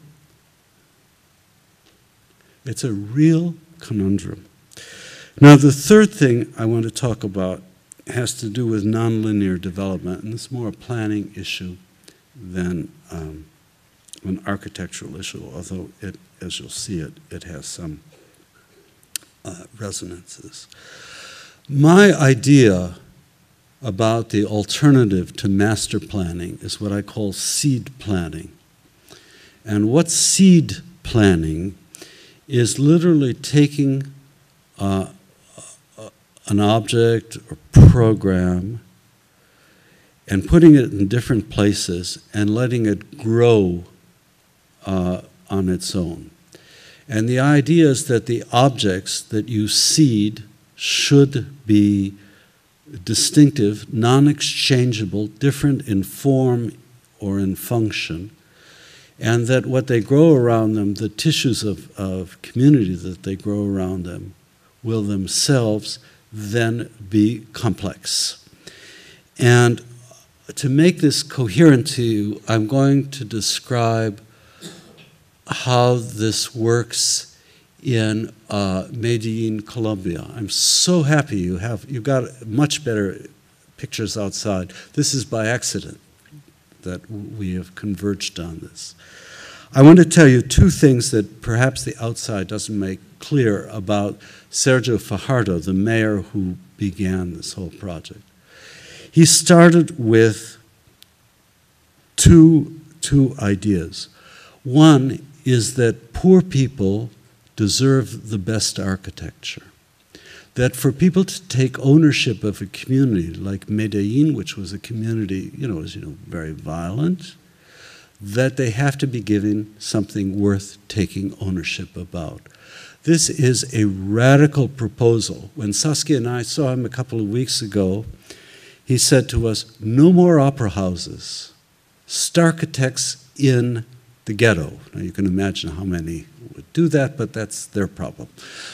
[SPEAKER 2] It's a real conundrum. Now, the third thing I want to talk about has to do with nonlinear development, and it's more a planning issue than an architectural issue, although as you'll see, it has some resonances. My idea about the alternative to master planning is what I call seed planning. And what seed planning is literally taking an object or program and putting it in different places and letting it grow on its own. And the idea is that the objects that you seed should be distinctive, non-exchangeable, different in form or in function, and that what they grow around them, the tissues of community that they grow around them, will themselves then be complex. And to make this coherent to you, I'm going to describe how this works in Medellin, Colombia. I'm so happy you've got much better pictures outside. This is by accident that we have converged on this. I want to tell you two things that perhaps the outside doesn't make clear about Sergio Fajardo, the mayor who began this whole project. He started with two ideas. One is that poor people deserve the best architecture. That for people to take ownership of a community like Medellin, which was a community, very violent, that they have to be given something worth taking ownership about. This is a radical proposal. When Saskia and I saw him a couple of weeks ago, he said to us, no more opera houses. Starchitects in the ghetto. Now you can imagine how many would do that, but that's their problem.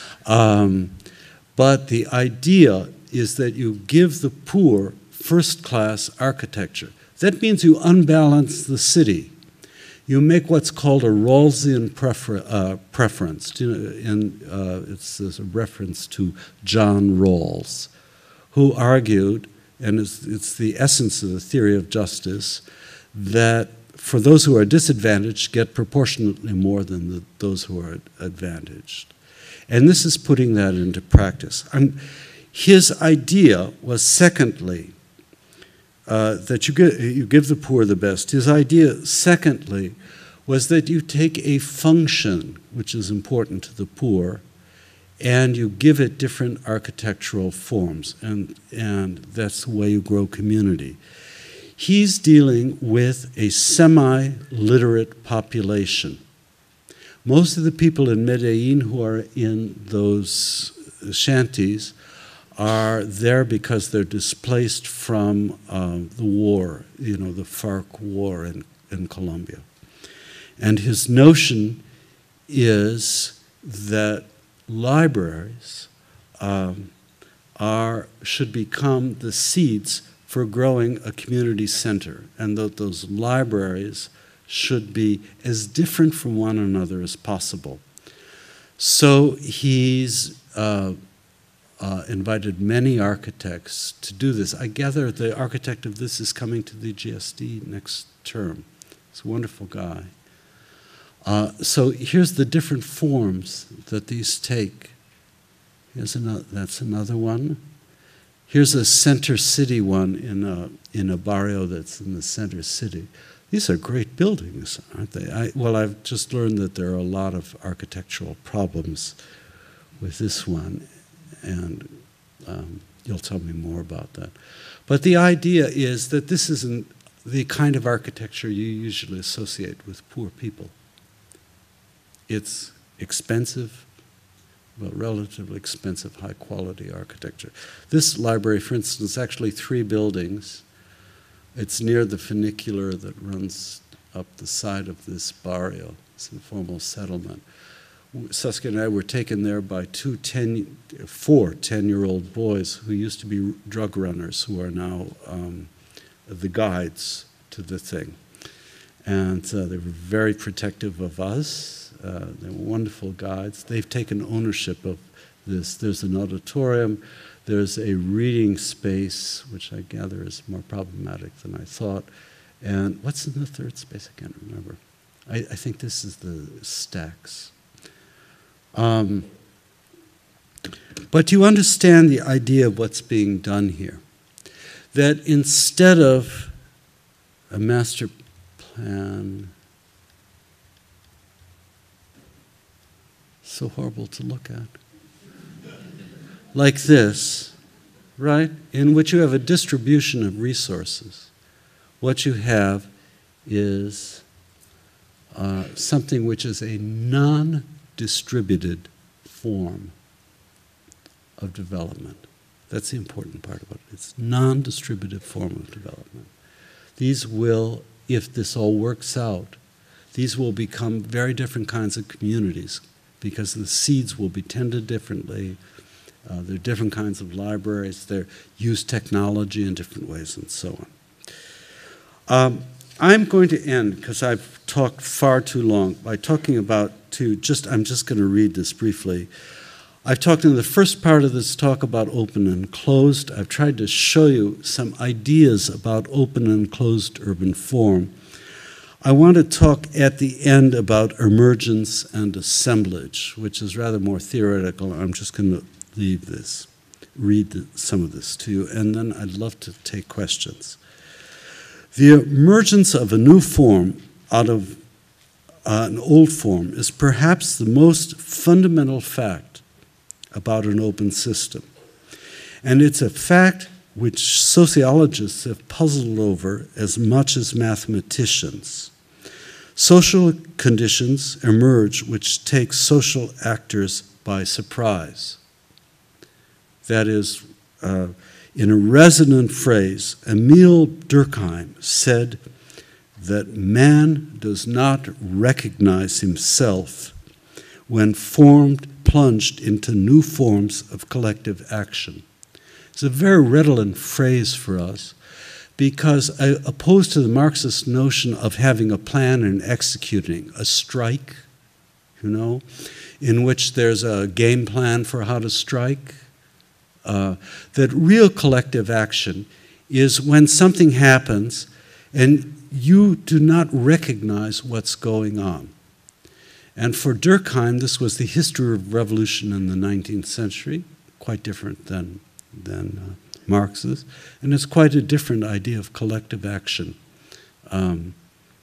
[SPEAKER 2] But the idea is that you give the poor first-class architecture. That means you unbalance the city. You make what's called a Rawlsian preference. It's a reference to John Rawls, who argued, and it's the essence of the theory of justice, that for those who are disadvantaged get proportionately more than those who are advantaged. And this is putting that into practice. His idea was, secondly, that you give the poor the best. His idea, secondly, was that you take a function, which is important to the poor, and you give it different architectural forms, and that's the way you grow community. He's dealing with a semi-literate population. Most of the people in Medellin who are in those shanties are there because they're displaced from the war, the FARC war in Colombia. And his notion is that libraries should become the seeds for growing a community center, and that those libraries should be as different from one another as possible. So he's invited many architects to do this. I gather the architect of this is coming to the GSD next term. He's a wonderful guy. So here's the different forms that these take. That's another one. Here's a center city one in a barrio that's in the center city. These are great buildings, aren't they? I've just learned that there are a lot of architectural problems with this one, and you'll tell me more about that. But the idea is that this isn't the kind of architecture you usually associate with poor people. It's expensive, but relatively expensive, high-quality architecture. This library, for instance, is actually 3 buildings. It's near the funicular that runs up the side of this barrio. It's an informal settlement. Saskia and I were taken there by 4 10-year-old boys who used to be drug runners, who are now the guides to the thing. And they were very protective of us. They were wonderful guides. They've taken ownership of this. There's an auditorium. There's a reading space, which I gather is more problematic than I thought. And what's in the third space? I can't remember. I think this is the stacks. But you understand the idea of what's being done here. That instead of a master plan, so horrible to look at, like this, right, in which you have a distribution of resources, what you have is something which is a non distributed form of development. That's the important part about it. It's non-distributive form of development. These will, if this all works out, these will become very different kinds of communities because the seeds will be tended differently. There are different kinds of libraries. They use technology in different ways and so on. I'm going to end, because I've talked far too long, by talking about I'm just going to read this briefly. I've talked in the first part of this talk about open and closed. I've tried to show you some ideas about open and closed urban form. I want to talk at the end about emergence and assemblage, which is rather more theoretical. I'm just going to read some of this to you, and then I'd love to take questions. The emergence of a new form out of an old form is perhaps the most fundamental fact about an open system. And it's a fact which sociologists have puzzled over as much as mathematicians. Social conditions emerge which take social actors by surprise. That is, in a resonant phrase, Emile Durkheim said that man does not recognize himself when plunged into new forms of collective action. It's a very redolent phrase for us because, opposed to the Marxist notion of having a plan and executing a strike, in which there's a game plan for how to strike, that real collective action is when something happens and you do not recognize what's going on. And for Durkheim, this was the history of revolution in the 19th century, quite different than Marx's, and it's quite a different idea of collective action than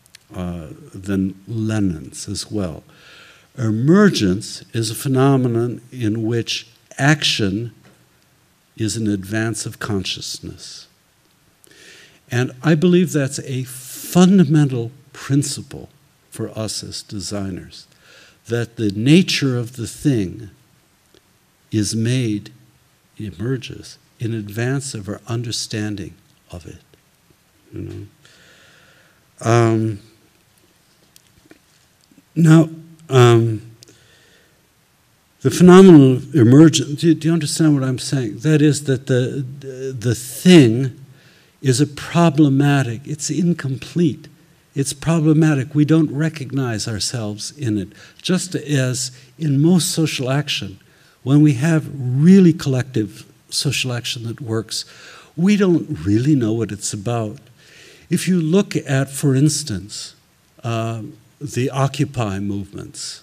[SPEAKER 2] Lenin's as well. Emergence is a phenomenon in which action is an advance of consciousness. And I believe that's a fundamental principle for us as designers, that the nature of the thing emerges in advance of our understanding of it. The phenomenon of emergence, do you understand what I'm saying? That is that the thing is problematic, it's incomplete, it's problematic. We don't recognize ourselves in it. Just as in most social action, when we have really collective social action that works, we don't really know what it's about. If you look at, for instance, the Occupy movements,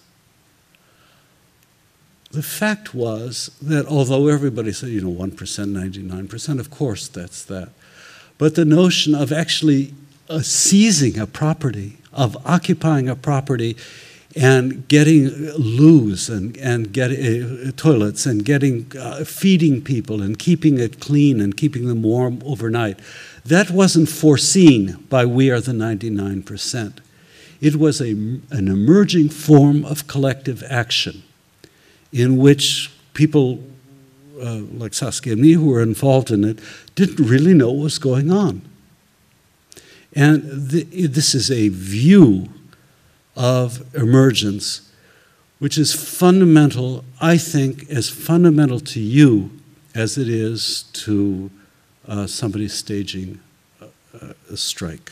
[SPEAKER 2] the fact was that although everybody said, 1%, 99%, of course that's that. But the notion of actually seizing a property, of occupying a property and getting loos and getting toilets and feeding people and keeping it clean and keeping them warm overnight, that wasn't foreseen by We Are the 99%. It was an emerging form of collective action in which people like Saskia and me who were involved in it didn't really know what was going on. And this is a view of emergence which is fundamental, I think, as fundamental to you as it is to somebody staging a strike.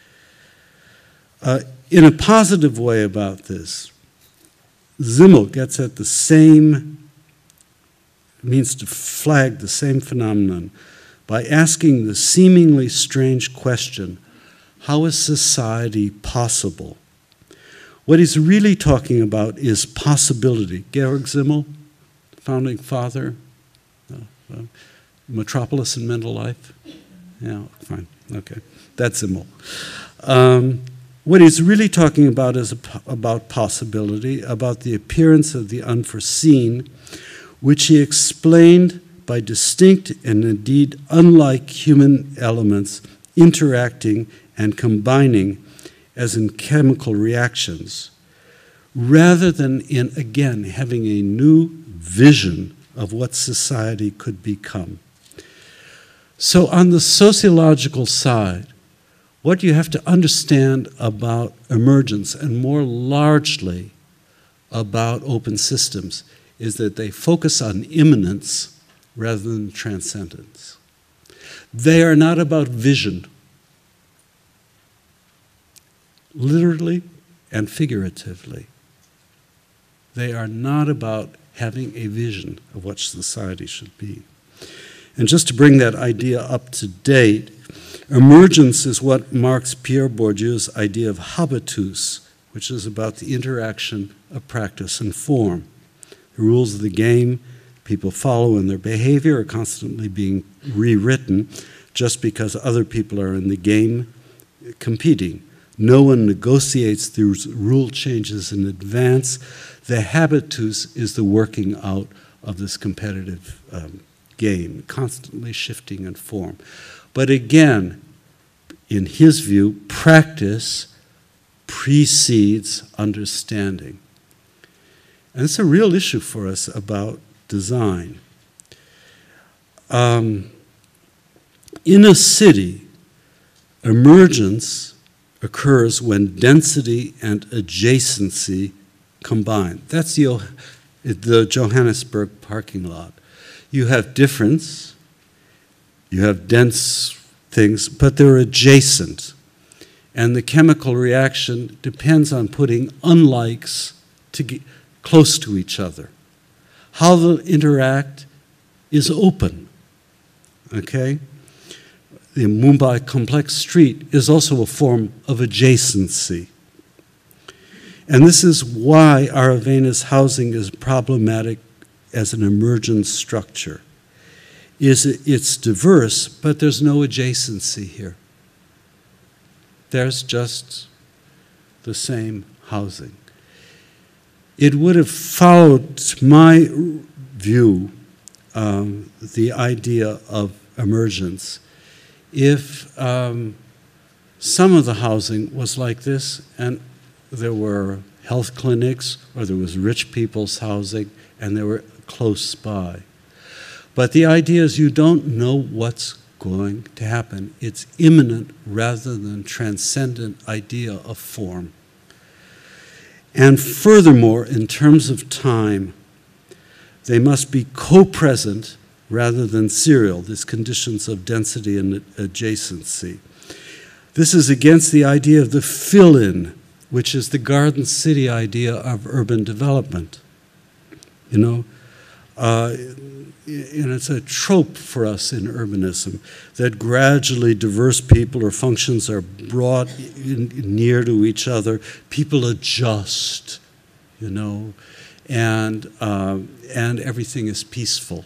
[SPEAKER 2] In a positive way about this, Zimmel gets at the same, means to flag the same phenomenon by asking the seemingly strange question, how is society possible? What he's really talking about is possibility. Georg Simmel, founding father, Metropolis and Mental Life. Yeah, fine, okay, that's Simmel. What he's really talking about is about possibility, about the appearance of the unforeseen, which he explained by distinct and indeed unlike human elements interacting and combining as in chemical reactions, rather than in, again, having a new vision of what society could become. So on the sociological side, what you have to understand about emergence, and more largely about open systems, is that they focus on immanence rather than transcendence. They are not about vision, literally and figuratively. They are not about having a vision of what society should be. And just to bring that idea up to date, emergence is what marks Pierre Bourdieu's idea of habitus, which is about the interaction of practice and form. The rules of the game people follow in their behavior are constantly being rewritten just because other people are in the game competing. No one negotiates these rule changes in advance. The habitus is the working out of this competitive game, constantly shifting in form. But again, in his view, practice precedes understanding. And it's a real issue for us about design. In a city, emergence occurs when density and adjacency combine. That's the Johannesburg parking lot. You have difference, you have dense things, but they're adjacent. And the chemical reaction depends on putting unlikes close to each other. How they'll interact is open, okay? The Mumbai complex street is also a form of adjacency. And this is why Aravena's housing is problematic as an emergent structure. It's diverse, but there's no adjacency here. There's just the same housing. It would have followed, to my view, the idea of emergence if some of the housing was like this and there were health clinics or there was rich people's housing and they were close by. But the idea is you don't know what's going to happen. It's immanent rather than transcendent idea of form. And furthermore, in terms of time, they must be co-present rather than serial, these conditions of density and adjacency. This is against the idea of the fill-in, which is the Garden City idea of urban development. You know, and it's a trope for us in urbanism that gradually diverse people or functions are brought near to each other. People adjust, you know, and everything is peaceful.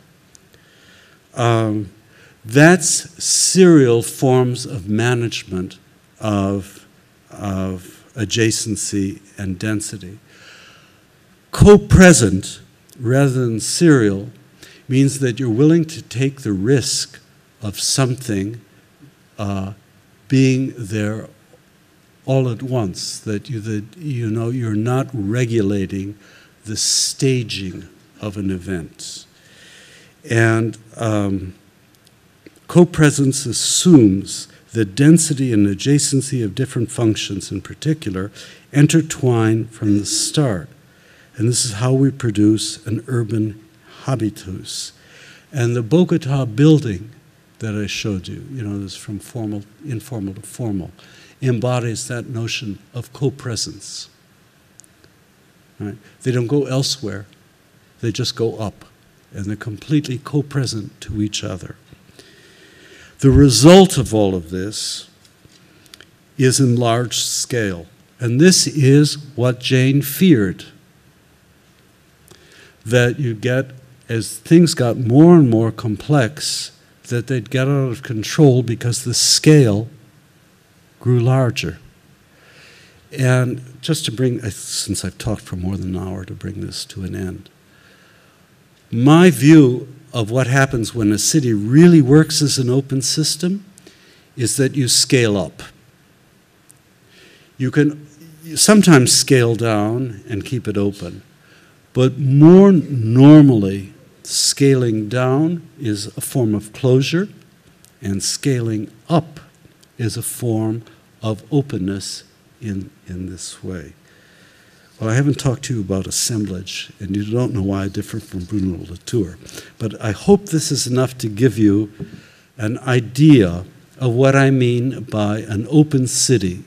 [SPEAKER 2] That's serial forms of management of adjacency and density. Co-present rather than serial means that you're willing to take the risk of something being there all at once, that you know you're not regulating the staging of an event. And co-presence assumes the density and adjacency of different functions in particular intertwine from the start. And this is how we produce an urban habitus. And the Bogota building that I showed you, you know, this from informal to formal, embodies that notion of co-presence. Right? They don't go elsewhere, they just go up, and they're completely co-present to each other. The result of all of this is in large scale, and this is what Jane feared. That you get, as things got more and more complex, that they'd get out of control because the scale grew larger. And just to bring, since I've talked for more than an hour, to bring this to an end, my view of what happens when a city really works as an open system is that you scale up. You can sometimes scale down and keep it open. But more normally, scaling down is a form of closure, and scaling up is a form of openness in this way. Well, I haven't talked to you about assemblage, and you don't know why I differ from Bruno Latour. But I hope this is enough to give you an idea of what I mean by an open city.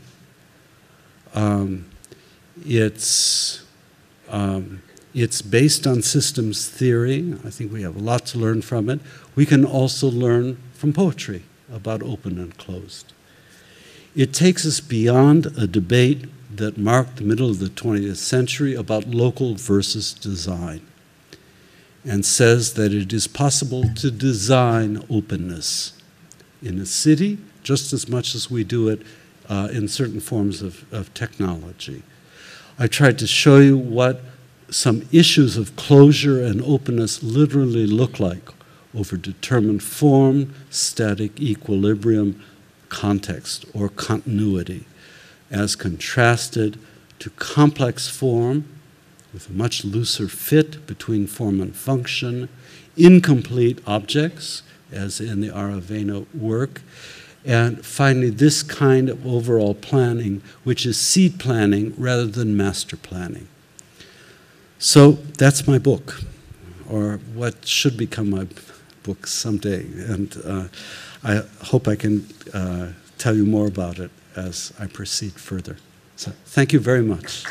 [SPEAKER 2] It's based on systems theory. I think we have a lot to learn from it. We can also learn from poetry about open and closed. It takes us beyond a debate that marked the middle of the 20th century about local versus design, and says that it is possible to design openness in a city just as much as we do it in certain forms of technology. I tried to show you what some issues of closure and openness literally look like over determined form, static equilibrium, context, or continuity, as contrasted to complex form with a much looser fit between form and function, incomplete objects, as in the Aravena work, and finally this kind of overall planning, which is seed planning rather than master planning. So that's my book, or what should become my book someday, and I hope I can tell you more about it as I proceed further. So thank you very much.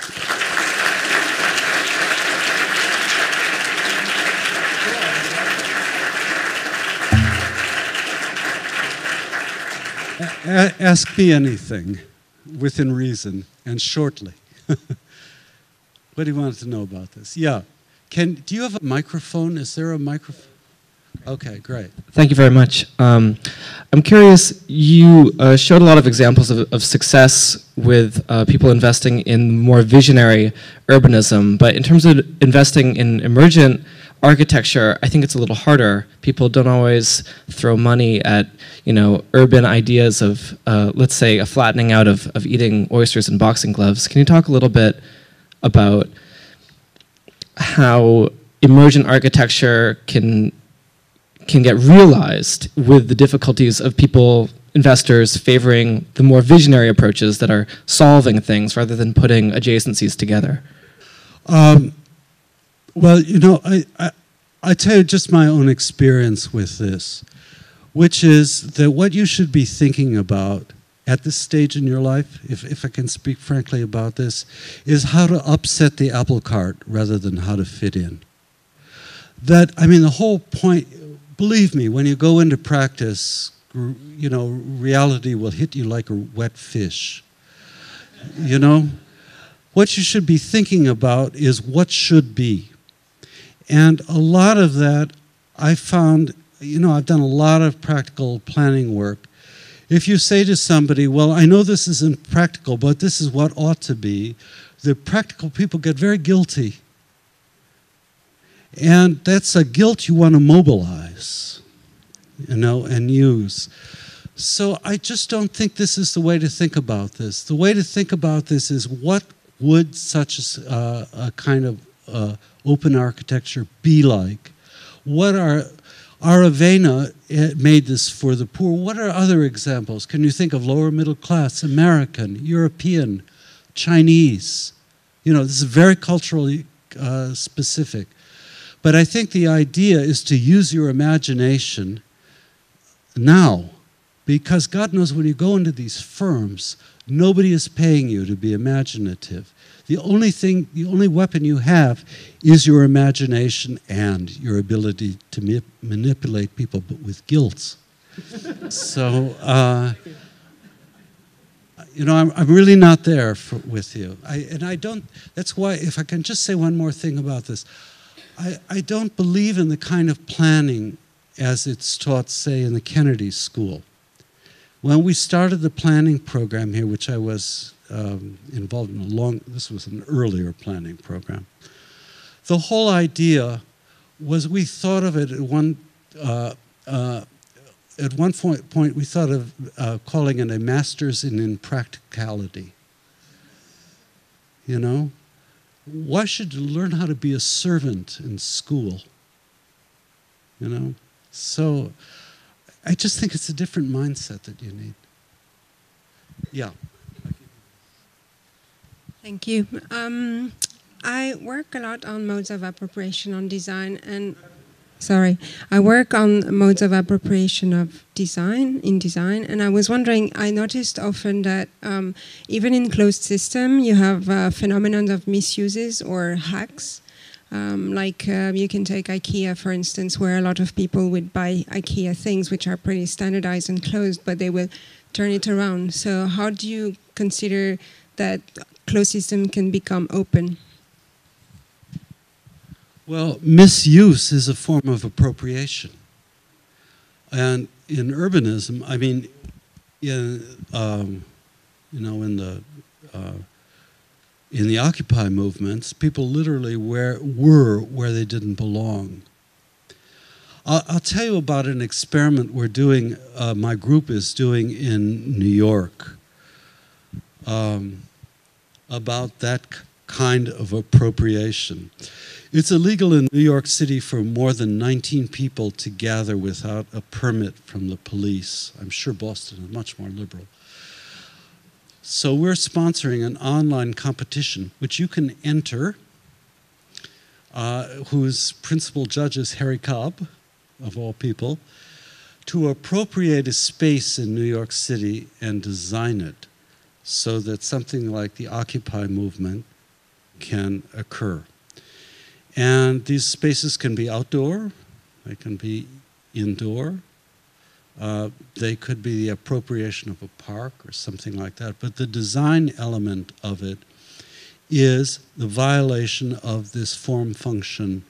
[SPEAKER 2] Ask me anything within reason and shortly. What do you want to know about this? Yeah. Do you have a microphone? Is there a microphone? Okay, great.
[SPEAKER 3] Thank you very much. I'm curious, you showed a lot of examples of success with people investing in more visionary urbanism, but in terms of investing in emergent architecture, I think it's a little harder. People don't always throw money at, urban ideas of, let's say, a flattening out of eating oysters and boxing gloves. Can you talk a little bit about how emergent architecture can get realized with the difficulties of people, investors, favoring the more visionary approaches that are solving things rather than putting adjacencies together?
[SPEAKER 2] Well, I tell you just my own experience with this, which is that what you should be thinking about at this stage in your life, if I can speak frankly about this, is how to upset the apple cart rather than how to fit in. The whole point, believe me, when you go into practice, reality will hit you like a wet fish. What you should be thinking about is what should be. And a lot of that I found, I've done a lot of practical planning work. If you say to somebody, well, I know this isn't practical, but this is what ought to be, the practical people get very guilty. And that's a guilt you want to mobilize, and use. So I just don't think this is the way to think about this. The way to think about this is what would such a kind of open architecture be like? What are Aravena made this for the poor. What are other examples? Can you think of lower middle class, American, European, Chinese? This is very culturally specific. But I think the idea is to use your imagination now, because God knows when you go into these firms, nobody is paying you to be imaginative. The only weapon you have is your imagination and your ability to manipulate people, but with guilt. So, I'm really not there with you. That's why, if I can just say one more thing about this, I don't believe in the kind of planning as it's taught, say, in the Kennedy School. When we started the planning program here, which I was involved in this was an earlier planning program. The whole idea was we thought of it at one point we thought of calling it a master's in impracticality. you know? Why should you learn how to be a servant in school? You know? So I just think it's a different mindset that you need. Yeah.
[SPEAKER 4] Thank you. I work a lot on modes of appropriation on design, and I work on modes of appropriation of design in design, and I was wondering, I noticed often that even in closed system, you have a phenomenon of misuses or hacks. You can take IKEA, for instance, where a lot of people would buy IKEA things which are pretty standardized and closed, but they will turn it around. So how do you consider that closed system can become open?
[SPEAKER 2] Well, misuse is a form of appropriation. And in urbanism, I mean, in the Occupy movements, people literally were where they didn't belong. I'll tell you about an experiment we're doing, my group is doing in New York, about that kind of appropriation. It's illegal in New York City for more than 19 people to gather without a permit from the police. I'm sure Boston is much more liberal. So we're sponsoring an online competition, which you can enter, whose principal judge is Harry Cobb, of all people, to appropriate a space in New York City and design it so that something like the Occupy movement can occur. And these spaces can be outdoor, they can be indoor, they could be the appropriation of a park or something like that. But the design element of it is the violation of this form-function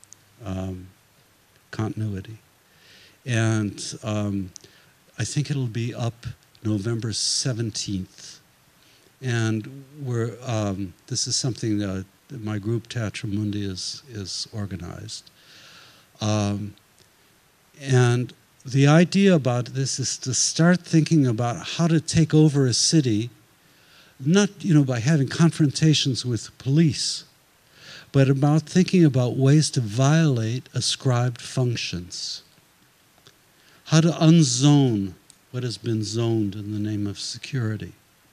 [SPEAKER 2] continuity. And I think it'll be up November 17th. And this is something that my group Teatro Mundi is organized. And the idea about this is to start thinking about how to take over a city, not by having confrontations with police, but about thinking about ways to violate ascribed functions. How to unzone what has been zoned in the name of security.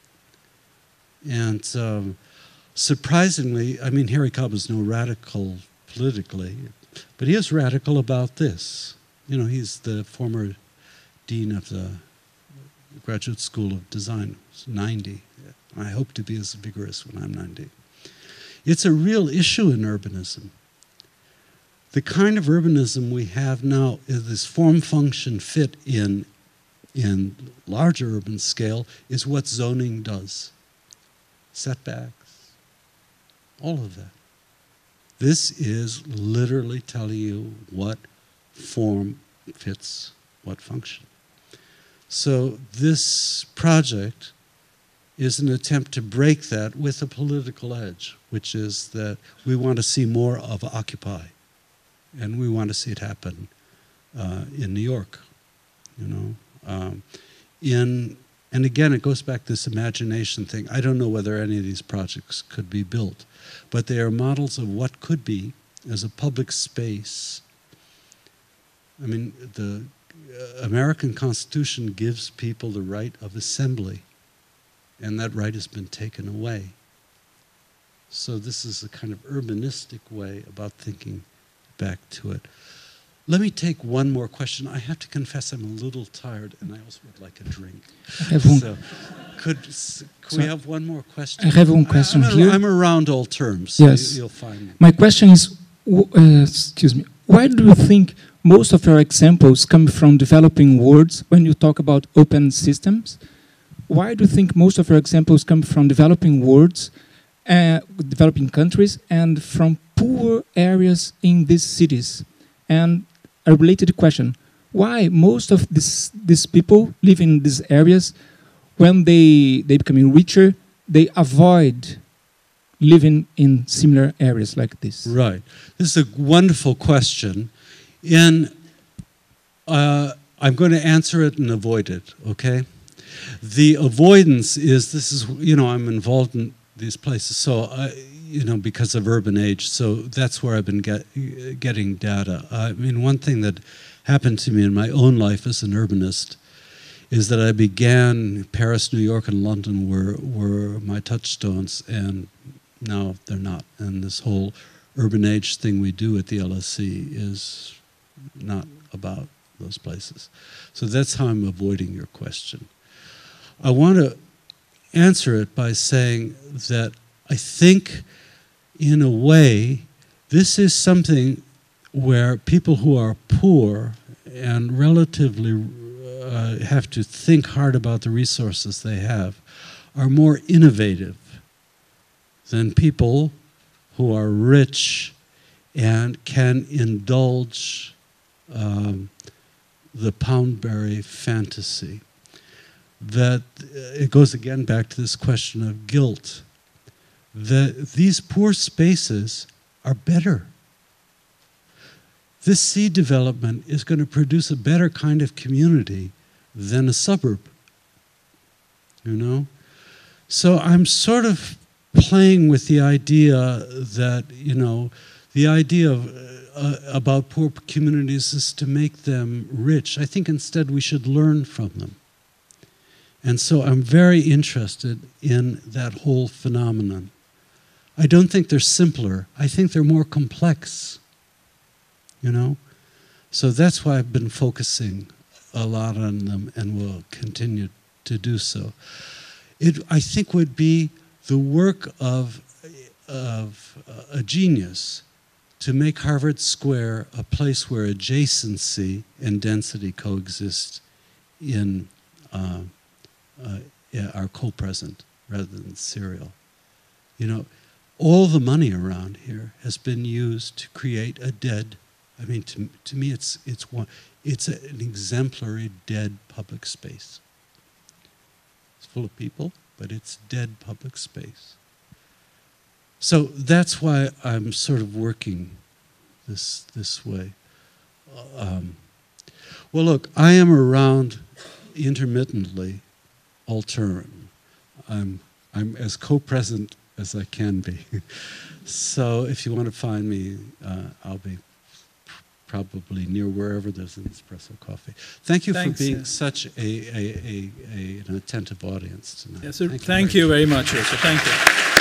[SPEAKER 2] And surprisingly, I mean, Harry Cobb is no radical politically, but he is radical about this. He's the former dean of the Graduate School of Design. He's 90. I hope to be as vigorous when I'm 90. It's a real issue in urbanism. The kind of urbanism we have now is this form-function fit in larger urban scale is what zoning does. Setbacks, all of that. This is literally telling you what form fits what function. So this project is an attempt to break that with a political edge, which is that we want to see more of Occupy, and we want to see it happen in New York, and again, it goes back to this imagination thing. I don't know whether any of these projects could be built, but they are models of what could be as a public space. I mean, the American Constitution gives people the right of assembly, and that right has been taken away. So this is a kind of urbanistic way about thinking back to it. Let me take one more question. I have to confess I'm a little tired, and I also would like a drink. So could we have one more question?
[SPEAKER 5] I have one question here.
[SPEAKER 2] I'm around all terms, so
[SPEAKER 5] yes.
[SPEAKER 2] You'll find me.
[SPEAKER 5] My question is, excuse me, why do you think most of your examples come from developing worlds when you talk about open systems? Why do you think most of your examples come from developing worlds, developing countries, and from poor areas in these cities? And a related question, why most of these people live in these areas, when they become richer, they avoid living in similar areas like this?
[SPEAKER 2] Right. This is a wonderful question. I'm going to answer it and avoid it, okay? The avoidance is, I'm involved in these places. So, you know, because of urban age. So that's where I've been getting data. I mean, one thing that happened to me in my own life as an urbanist is that I began, Paris, New York, and London were my touchstones, and now they're not. And this whole urban age thing we do at the LSE is not about those places. So that's how I'm avoiding your question. I want to answer it by saying that I think, in a way, this is something where people who are poor and relatively have to think hard about the resources they have are more innovative than people who are rich and can indulge the Poundbury fantasy. That it goes again back to this question of guilt. That these poor spaces are better. This seed development is going to produce a better kind of community than a suburb, you know? So I'm sort of playing with the idea that, you know, the idea of, about poor communities is to make them rich. I think instead we should learn from them. And so I'm very interested in that whole phenomenon. I don't think they're simpler. I think they're more complex, you know? So that's why I've been focusing a lot on them and will continue to do so. It, I think, would be the work of a genius to make Harvard Square a place where adjacency and density coexist in are co-present rather than serial. You know, all the money around here has been used to create a dead, I mean, to me it's an exemplary dead public space. It's full of people, but it's dead public space. So that's why I'm sort of working this way. Well, look, I am around intermittently, alternately. I'm as co-present as I can be. So if you want to find me, I'll be probably near wherever there's an espresso coffee. Thank you for being such an attentive audience tonight.
[SPEAKER 1] Yes, sir. Thank you very much, Ursa. Thank you.